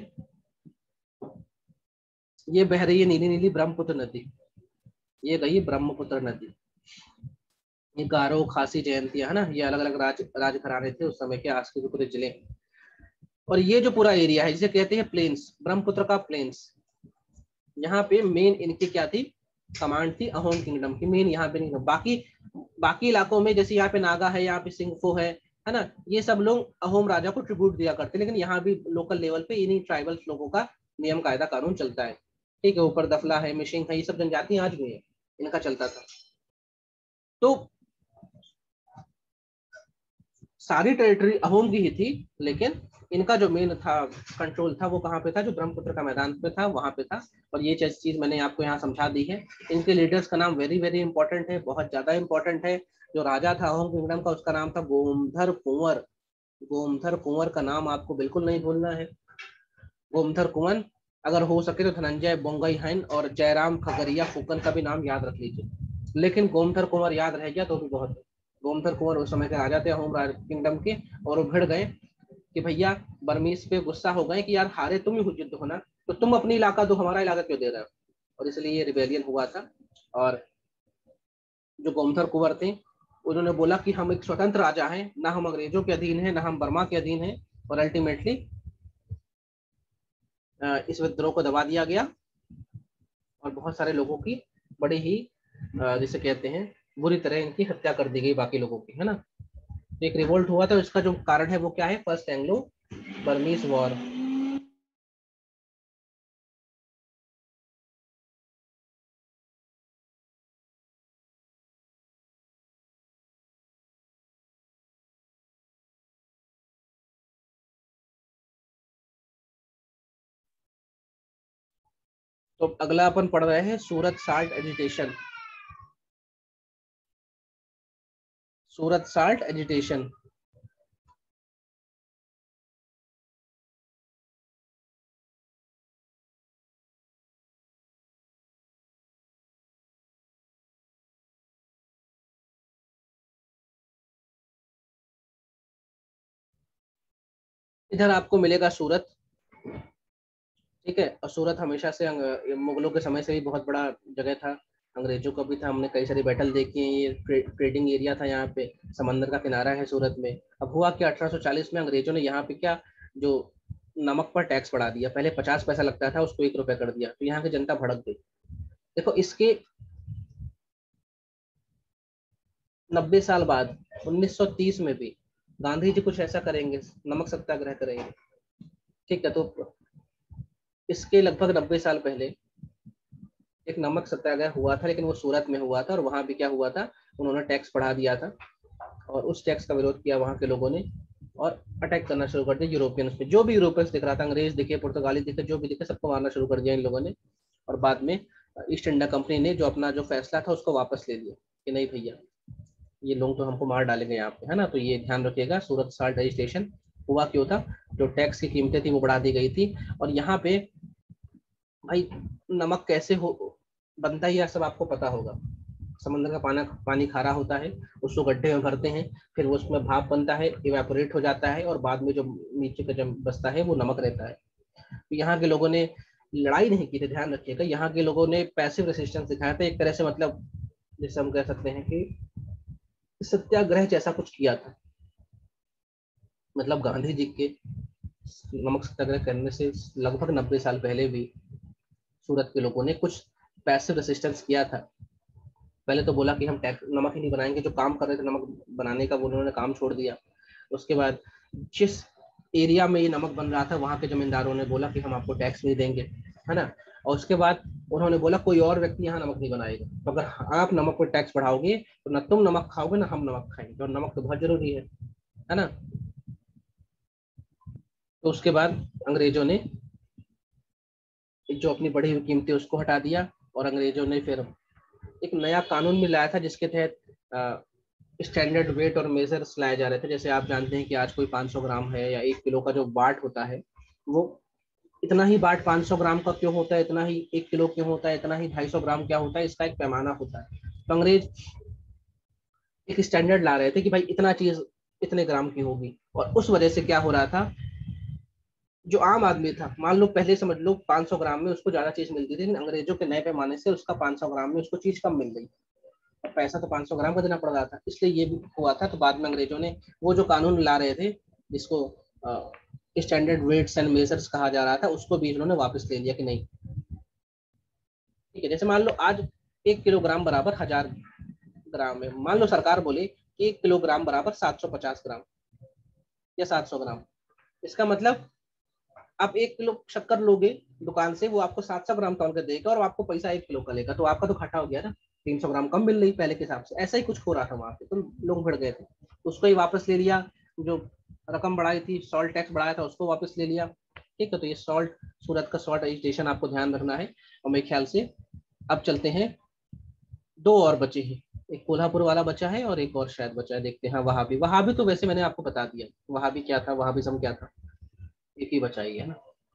ये बह रही है नीली नीली ब्रह्मपुत्र नदी, ये गई ब्रह्मपुत्र नदी। ये गारो खासी जयंतियां है ना, ये अलग अलग राज राज घराने थे उस समय के, आज के पूरे जिले। और ये जो पूरा एरिया है जिसे कहते हैं प्लेन्स, ब्रह्मपुत्र का प्लेन्स, यहाँ पे मेन इनकी क्या थी, कमांड थी अहोम किंगडम की, मेन यहाँ पे नहीं था। बाकी बाकी इलाकों में जैसे यहाँ पे नागा है, यहाँ पे सिंगफो है है ना, ये सब लोग अहोम राजा को ट्रिब्यूट दिया करते, लेकिन यहाँ भी लोकल लेवल पे इन्हीं ट्राइबल्स लोगों का नियम कायदा कानून चलता है। ठीक है, ऊपर दफला है, मिशिंग है, ये सब जनजातियां आज भी है, इनका चलता था। तो सारी टेरिटरी अहोम की ही थी, लेकिन इनका जो मेन था कंट्रोल था वो कहाँ पे था, जो ब्रह्मपुत्र का मैदान पे था वहां पे था। और ये चीज मैंने आपको यहाँ समझा दी है। इनके लीडर्स का नाम वेरी वेरी इंपॉर्टेंट है, बहुत ज्यादा इंपॉर्टेंट है। जो राजा था अहोम किंगडम का, उसका नाम था गोमधर कुंवर। गोमधर कुंवर का नाम आपको बिल्कुल नहीं भूलना है। गोमधर कुंवर, अगर हो सके तो धनंजय बोंगईहाइन और जयराम खगरिया फुकन का भी नाम याद रख लीजिए, लेकिन गोमधर कुंवर याद रह गया तो भी बहुत है। गोमधर कुंवर उस समय के राजा थे अहोम किंगडम के, और वो भिड़ गए कि भैया बर्मीज पे गुस्सा हो गए कि यार हारे तुम ही युद्ध होना, तो तुम अपनी इलाका दो, हमारा इलाका क्यों दे रहे हो, और इसलिए ये रिबेलियन हुआ था। और जो गोमधर कुंवर थे उन्होंने बोला कि हम एक स्वतंत्र राजा हैं, ना हम अंग्रेजों के अधीन हैं, ना हम बर्मा के अधीन हैं। और अल्टीमेटली इस विद्रोह को दबा दिया गया और बहुत सारे लोगों की बड़ी ही जिसे कहते हैं बुरी तरह इनकी हत्या कर दी गई, बाकी लोगों की, है ना। तो एक रिवोल्ट हुआ था, इसका जो कारण है वो क्या है, फर्स्ट एंग्लो बर्मीज वॉर। तो अगला अपन पढ़ रहे हैं Surat salt agitation. Surat salt agitation इधर आपको मिलेगा सूरत, ठीक है। और सूरत हमेशा से मुगलों के समय से भी बहुत बड़ा जगह था, अंग्रेजों का भी था, हमने कई सारी बैटल देखी है। ये ट्रे, ट्रेडिंग एरिया था, यहाँ पे समंदर का किनारा है सूरत में। अब हुआ क्या, अठारह सौ चालीस में अंग्रेजों ने यहाँ पे क्या, जो नमक पर टैक्स बढ़ा दिया। पहले पचास पैसा लगता था, उसको एक रुपया कर दिया, तो यहाँ की जनता भड़क गई। देखो इसके नब्बे साल बाद उन्नीस सौ तीस में भी गांधी जी कुछ ऐसा करेंगे, नमक सत्याग्रह करेंगे, ठीक है। तो इसके लगभग नब्बे साल पहले एक नमक सत्याग्रह हुआ था, लेकिन वो सूरत में हुआ था। और वहां भी क्या हुआ था, उन्होंने टैक्स बढ़ा दिया था और उस टैक्स का विरोध किया वहां के लोगों ने और अटैक करना शुरू कर दिया यूरोपियंस पे। जो भी यूरोपियंस दिख रहा था, अंग्रेज दिखे, पुर्तगाली दिखे, जो भी दिखे, सबको मारना शुरू कर दिया इन लोगों ने। और बाद में ईस्ट इंडिया कंपनी ने जो अपना जो फैसला था उसको वापस ले लिया कि नहीं भैया ये लोग तो हमको मार डालेंगे यहाँ पे, है ना। तो ये ध्यान रखिएगा, सूरत साल्ट रजिस्ट्रेशन हुआ क्यों था, जो टैक्स की कीमतें थी वो बढ़ा दी गई थी। और यहाँ पे भाई नमक कैसे हो बनता है यह सब आपको पता होगा। समंदर का पानी पानी खारा होता है, उसको गड्ढे में भरते हैं, फिर वो उसमें भाप बनता है, इवेपोरेट हो जाता है, और बाद में जो नीचे का जब बचता है वो नमक रहता है। तो यहाँ के लोगों ने लड़ाई नहीं की थी, ध्यान रखिएगा। यहाँ के लोगों ने पैसिव रेसिस्टेंस दिखाया था, एक तरह से, मतलब जैसे हम कह सकते हैं कि सत्याग्रह जैसा कुछ किया था। मतलब गांधी जी के नमक सत्याग्रह करने से लगभग नब्बे साल पहले भी सूरत के लोगों ने कुछ पैसिव रेसिस्टेंस किया था। पहले तो बोला कि हम टैक्स नमक ही नहीं बनाएंगे, जो काम कर रहे थे नमक बनाने का वो उन्होंने काम छोड़ दिया। उसके बाद जिस एरिया में ये नमक बन रहा था वहाँ के जमींदारों ने बोला कि हम आपको टैक्स नहीं देंगे, है ना। और उसके बाद उन्होंने बोला कोई और व्यक्ति यहाँ नमक नहीं बनाएगा, तो अगर आप नमक पर टैक्स बढ़ाओगे तो ना तुम नमक खाओगे ना हम नमक खाएंगे, और नमक तो बहुत जरूरी है, है ना। तो उसके बाद अंग्रेजों ने जो अपनी बढ़ी हुई कीमतें उसको हटा दिया, और अंग्रेजों ने फिर एक नया कानून भी लाया था जिसके तहत स्टैंडर्ड वेट और मेजर्स लाए जा रहे थे। जैसे आप जानते हैं कि आज कोई पाँच सौ ग्राम है या एक किलो का जो बाट होता है, वो इतना ही बाट पाँच सौ ग्राम का क्यों होता है, इतना ही एक किलो क्यों होता है, इतना ही ढाई सौ ग्राम क्या होता है, इसका एक पैमाना होता है। तो अंग्रेज एक स्टैंडर्ड ला रहे थे कि भाई इतना चीज इतने ग्राम की होगी। और उस वजह से क्या हो रहा था, जो आम आदमी था, मान लो पहले समझ लो पाँच सौ ग्राम में उसको ज्यादा चीज मिलती थी, लेकिन अंग्रेजों के नए पैमाने से उसका पाँच सौ ग्राम में उसको चीज कम मिल गई, और पैसा तो पाँच सौ ग्राम का देना पड़ रहा था, इसलिए ये भी हुआ था। तो बाद में अंग्रेजों ने वो जो कानून ला रहे थे जिसको स्टैंडर्ड वेट्स एंड मेजर्स कहा जा रहा था, उसको भी इन्होंने वापस ले लिया कि नहीं, ठीक है। जैसे मान लो आज एक किलोग्राम बराबर हजार ग्राम है। मान लो सरकार बोले कि एक किलोग्राम बराबर सात सौ पचास ग्राम या सात सौ ग्राम, इसका मतलब आप एक किलो शक्कर लोगे दुकान से, वो आपको सात सौ ग्राम तौल कर देगा और आपको पैसा एक किलो का लेगा, तो आपका तो घाटा हो गया ना, तीन सौ ग्राम कम मिल रही पहले के हिसाब से। ऐसा ही कुछ हो रहा था वहां पे, तो लोग भिड़ गए थे, उसको ही वापस ले लिया, जो रकम बढ़ाई थी, सॉल्ट टैक्स बढ़ाया था उसको वापस ले लिया। ठीक है, तो ये सॉल्ट, सूरत का सॉल्ट रजिस्ट्रेशन आपको ध्यान रखना है। और मेरे ख्याल से अब चलते हैं, दो और बचे हैं, एक कोल्हापुर वाला बचा है और एक और शायद बचा है, देखते हैं। हाँ, वहां भी, वहां भी तो वैसे मैंने आपको बता दिया वहां भी क्या था, वहां भी सम क्या था, एक ही बचा ही है ना।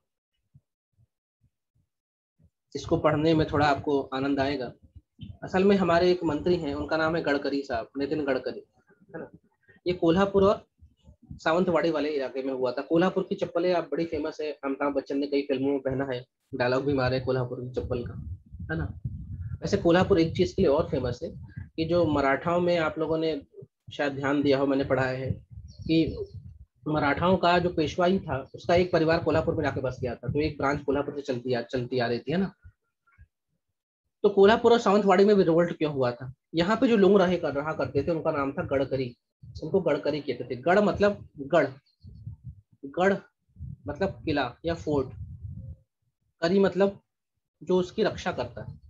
इसको पढ़ने में थोड़ा आपको आनंद आएगा। असल में हमारे एक मंत्री हैं, उनका नाम है गडकरी साहब, नितिन गडकरी, है ना। ये कोल्हापुर और सावंतवाड़ी वाले इलाके में हुआ था। कोल्हापुर की चप्पलें आप बड़ी फेमस है, अमिताभ बच्चन ने कई फिल्मों में पहना है, डायलॉग भी मारे कोल्हापुर की चप्पल का, है ना। वैसे कोल्हापुर एक चीज के लिए और फेमस है कि जो मराठाओं में, आप लोगों ने शायद ध्यान दिया हो, मैंने पढ़ा है कि मराठाओं का जो पेशवाई था उसका एक परिवार कोल्हापुर में जाके बस गया था, तो एक ब्रांच कोल्हापुर से चलती आ चलती आ रही थी, है ना। तो कोल्हापुर और सावंतवाड़ी में भी रिवोल्ट क्यों हुआ था? यहाँ पे जो लोग रहे कर रहा करते थे उनका नाम था गडकरी, उनको गडकरी कहते थे। गढ़ मतलब गढ़, गढ़ मतलब किला या फोर्ट, करी मतलब जो उसकी रक्षा करता है।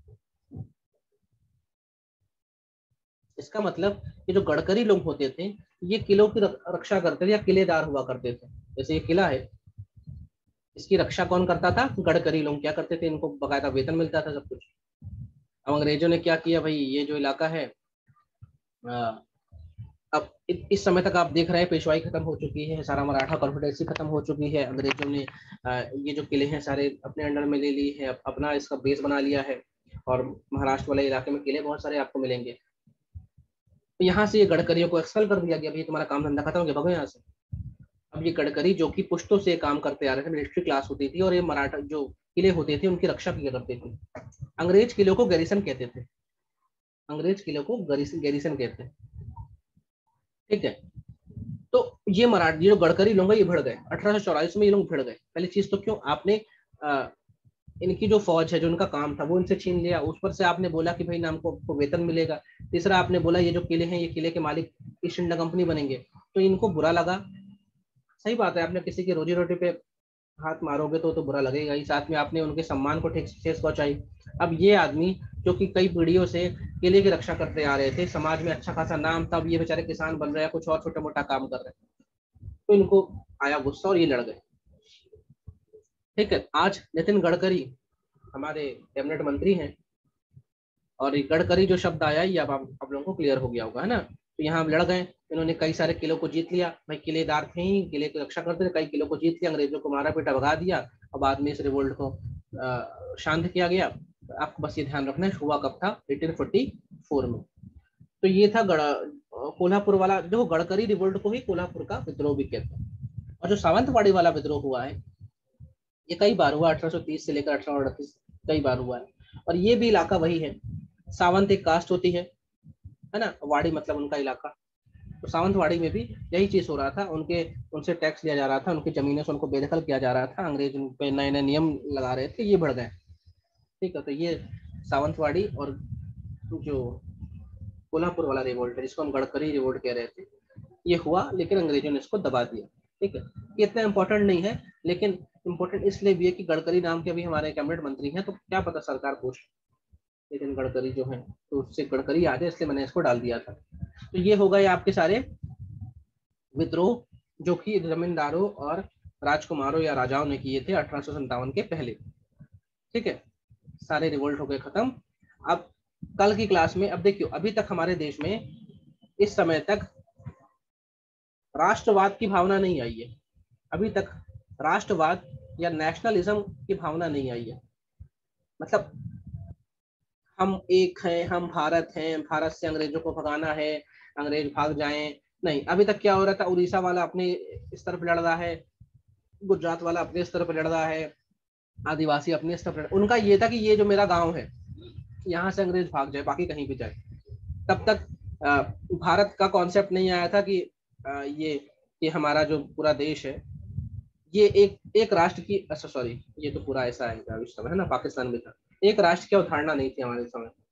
इसका मतलब ये जो गडकरी लोग होते थे ये किलों की रक्षा करते थे या किलेदार हुआ करते थे। जैसे ये किला है, इसकी रक्षा कौन करता था? गडकरी लोग। क्या करते थे? इनको बकायदा वेतन मिलता था, सब कुछ। अब अंग्रेजों ने क्या किया भाई, ये जो इलाका है, आ, अब इस समय तक आप देख रहे हैं पेशवाई खत्म हो चुकी है, सारा मराठा कॉन्फिडेंसी खत्म हो चुकी है, अंग्रेजों ने आ, ये जो किले हैं सारे अपने अंडर में ले ली है, अपना इसका बेस बना लिया है, और महाराष्ट्र वाले इलाके में किले बहुत सारे आपको मिलेंगे। तो यहाँ से ये गडकरियों को एक्सपेल कर दिया गया, भाई तुम्हारा काम धंधा खत्म हो गया, भगो यहाँ से। अब ये गडकरी जो कि पुश्तों से काम करते आ रहे थे, मिलिट्री क्लास होती थी, और ये मराठा जो किले होते थे उनकी रक्षा किया करते थे। अंग्रेज किलों को गैरिसन कहते थे, अंग्रेज किलों को गैरिसन कहते हैं। ठीक है, तो ये मराठी जो गडकरी लोग ये भिड़ गए अठारह सौ चौरासी में, ये लोग भिड़ गए। पहली चीज तो क्यों? आपने आ, इनकी जो फौज है, जो इनका काम था वो इनसे छीन लिया, उस पर से आपने बोला कि भाई नाम को, को वेतन मिलेगा। तीसरा आपने बोला ये जो किले हैं, ये किले के मालिक ईस्ट इंडिया कंपनी बनेंगे, तो इनको बुरा लगा। सही बात है, आपने किसी की रोजी रोटी पे हाथ मारोगे तो तो बुरा लगेगा ही, साथ में आपने उनके सम्मान को ठेस पहुंचाई। अब ये आदमी जो कि कई पीढ़ियों से किले की रक्षा करते आ रहे थे, समाज में अच्छा खासा नाम, तब ये बेचारे किसान बन रहे हैं, कुछ और छोटा मोटा काम कर रहे हैं, तो इनको आया गुस्सा और ये लड़ गए। ठीक है, आज नितिन गडकरी हमारे कैबिनेट मंत्री हैं, और गडकरी जो शब्द आया ये अब आप लोगों को क्लियर हो गया होगा, है ना। तो यहाँ लड़ गए, इन्होंने कई सारे किलों को जीत लिया, भाई किलेदार थे ही, किले की रक्षा करते थे, कई किलों को जीत लिया, अंग्रेजों को मारा पीटा भगा दिया, और बाद में इस रिवोल्ट को शांत किया गया। आपको बस ये ध्यान रखना है हुआ कब था, अठारह सौ चौवालीस में। तो ये था कोल्हापुर वाला, जो गडकरी रिवोल्ट को ही कोल्हापुर का विद्रोह भी कहते हैं। और जो सावंतवाड़ी वाला विद्रोह हुआ है ये कई बार हुआ, अठारह सौ तीस से लेकर अठारह सौ अड़तीस कई बार हुआ है। और ये भी इलाका वही है, सावंत एक कास्ट होती है है ना, वाड़ी मतलब उनका इलाका। तो सावंतवाड़ी में भी यही चीज हो रहा था, उनके उनसे टैक्स लिया जा रहा था, उनकी जमीनों से उनको बेदखल किया जा रहा था, अंग्रेज उन पे नए नए नियम लगा रहे थे, ये बढ़ गए। ठीक है, तो ये सावंतवाड़ी और जो कोल्हापुर वाला रिवोल्ट है, जिसको हम गडकरी रिवोल्ट कह रहे थे, ये हुआ, लेकिन अंग्रेजों ने इसको दबा दिया। ठीक है, ये इतना इंपॉर्टेंट नहीं है, लेकिन इंपॉर्टेंट इसलिए भी है कि गडकरी नाम के अभी हमारे कैबिनेट मंत्री हैं, तो क्या पता सरकार पूछ, लेकिन गडकरी जो है तो उससे गडकरी याद है, इसलिए मैंने इसको डाल दिया था। तो ये हो गए आपके सारे विद्रोह जो कि जमींदारों और राजकुमारों या राजाओं ने किए थे अठारह सौ संतावन के पहले। ठीक है, सारे रिवोल्ट हो गए खत्म। अब कल की क्लास में, अब देखियो, अभी तक हमारे देश में इस समय तक राष्ट्रवाद की भावना नहीं आई है, अभी तक राष्ट्रवाद या नेशनलिज्म की भावना नहीं आई है। मतलब हम एक हैं, हम भारत हैं, भारत से अंग्रेजों को भगाना है, अंग्रेज भाग जाएं, नहीं। अभी तक क्या हो रहा था, उड़ीसा वाला अपने इस तरफ लड़ रहा है, गुजरात वाला अपने इस तरफ लड़ रहा है, आदिवासी अपने इस तरफ लड़, उनका ये था कि ये जो मेरा गांव है यहाँ से अंग्रेज भाग जाए, बाकी कहीं भी जाए। तब तक आ, भारत का कॉन्सेप्ट नहीं आया था कि आ, ये कि हमारा जो पूरा देश है ये एक एक राष्ट्र की, अच्छा सॉरी, ये तो पूरा ऐसा है इस समय, है ना, पाकिस्तान में था, एक राष्ट्र की अवधारणा नहीं थी हमारे समय।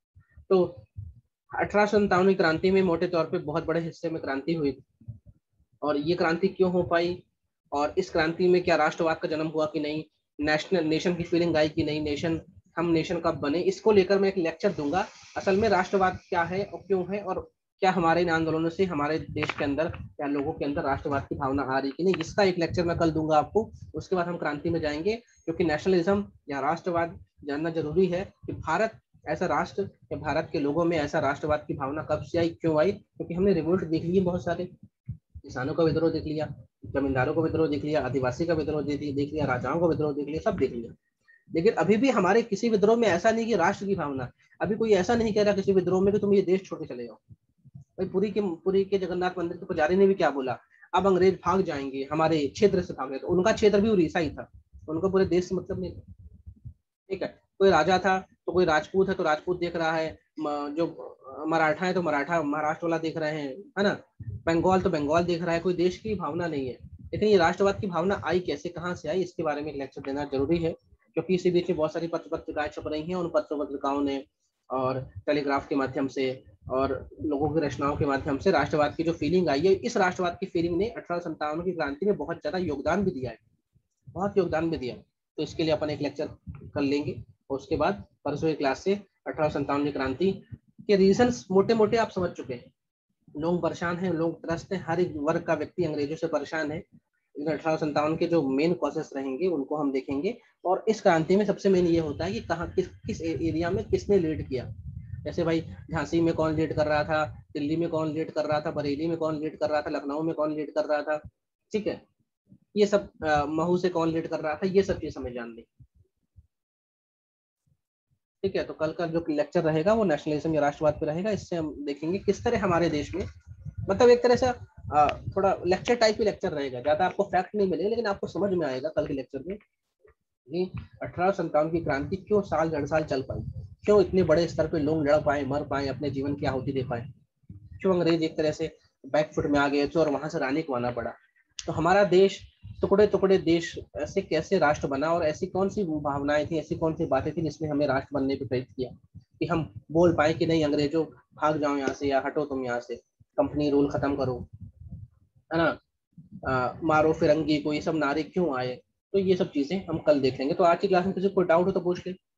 तो अठारह सौ संतावन क्रांति में मोटे तौर पे बहुत बड़े हिस्से में क्रांति हुई थी, और ये क्रांति क्यों हो पाई, और इस क्रांति में क्या राष्ट्रवाद का जन्म हुआ कि नहीं, नेशनल नेशन की फीलिंग आई कि नहीं, नेशन हम नेशन कब बने, इसको लेकर मैं एक लेक्चर दूंगा। असल में राष्ट्रवाद क्या है और क्यों है, और क्या हमारे इन आंदोलनों से हमारे देश के अंदर या लोगों के अंदर राष्ट्रवाद की भावना आ रही कि नहीं, इसका एक लेक्चर मैं कल दूंगा आपको। उसके बाद हम क्रांति में जाएंगे, क्योंकि नेशनलिज्म या राष्ट्रवाद जानना जरूरी है कि भारत ऐसा राष्ट्र या भारत के लोगों में ऐसा राष्ट्रवाद की भावना कब से आई, क्यों आई। क्योंकि हमने रिवोल्ट देख लिए बहुत सारे, किसानों का विद्रोह देख लिया, जमींदारों का विद्रोह देख लिया, आदिवासी का विद्रोह देख लिया, राजाओं का विद्रोह देख लिया, सब देख लिया। लेकिन अभी भी हमारे किसी विद्रोह में ऐसा नहीं कि राष्ट्र की भावना, अभी कोई ऐसा नहीं कह रहा किसी विद्रोह में कि तुम ये देश छोड़ के चले जाओ। भाई पुरी के पुरी के जगन्नाथ मंदिर के पुजारी ने भी क्या बोला, अब अंग्रेज भाग जाएंगे, हमारे क्षेत्र से भागे, तो उनका क्षेत्र भी उड़ीसा ही था, उनको पूरे देश से मतलब नहीं था। ठीक है, कोई राजा था तो कोई राजपूत है तो राजपूत देख रहा है, जो मराठा है तो मराठा महाराष्ट्र वाला देख रहे हैं, है ना, बंगाल तो बंगाल देख रहा है, कोई देश की भावना नहीं है। लेकिन ये राष्ट्रवाद की भावना आई कैसे, कहाँ से आई, इसके बारे में एक लेक्चर देना जरूरी है, क्योंकि इसी बीच में बहुत सारी पत्र पत्रिकाएं छप रही हैं, उन पत्र पत्रिकाओं ने और टेलीग्राफ के माध्यम से और लोगों की रचनाओं के माध्यम से राष्ट्रवाद की जो फीलिंग आई है, इस राष्ट्रवाद की फीलिंग ने अठारह सौ संतावन की क्रांति में बहुत ज्यादा योगदान भी दिया है, बहुत योगदान भी दिया। तो इसके लिए अपन एक लेक्चर कर लेंगे, और उसके बाद परसों की क्लास से अठारह सौ संतावन की क्रांति के रीजंस मोटे मोटे आप समझ चुके हैं। लोग परेशान हैं, लोग त्रस्त हैं, हर एक वर्ग का व्यक्ति अंग्रेजों से परेशान है। अठारह सौ संतावन के जो मेन कॉजेस रहेंगे उनको हम देखेंगे, और इस क्रांति में सबसे मेन ये होता है कि कहाँ किस किस एरिया में किसने लीड किया। जैसे भाई झांसी में कौन लीड कर रहा था, दिल्ली में कौन लीड कर रहा था, बरेली में कौन लीड कर रहा था, लखनऊ में कौन लीड कर रहा था, ठीक है, ये सब, महू से कौन लीड कर रहा था, ये सब चीज हमें जान ली। ठीक है, तो कल का जो लेक्चर रहेगा वो नेशनलिज्म या राष्ट्रवाद पे रहेगा। इससे हम देखेंगे किस तरह हमारे देश में, मतलब एक तरह से आ, थोड़ा लेक्चर टाइप की लेक्चर रहेगा, ज्यादा आपको फैक्ट नहीं मिलेगा, लेकिन आपको समझ में आएगा कल के लेक्चर में कि अठारह सौ संतावन की क्रांति क्यों साल डेढ़ साल चल पाई, क्यों इतने बड़े स्तर पे लोग लड़ पाए, मर पाए, अपने जीवन की आहुति दे पाए, क्यों अंग्रेज एक तरह से बैकफुट में आ गए थे और वहां से रानी को आना पड़ा। तो हमारा देश टुकड़े टुकड़े देश ऐसे कैसे राष्ट्र बना, और ऐसी कौन सी भावनाएं थी, ऐसी कौन सी बातें थी जिसमें हमें राष्ट्र बनने पर प्रेरित किया कि हम बोल पाए कि नहीं अंग्रेजों भाग जाओ यहाँ से, या हटो तुम यहाँ से, कंपनी रूल खत्म करो, है ना, आ, मारो फिरंगी को, ये सब नारे क्यों आए। तो ये सब चीजें हम कल देख लेंगे। तो आज की क्लास में किसी को डाउट हो तो पूछ ले।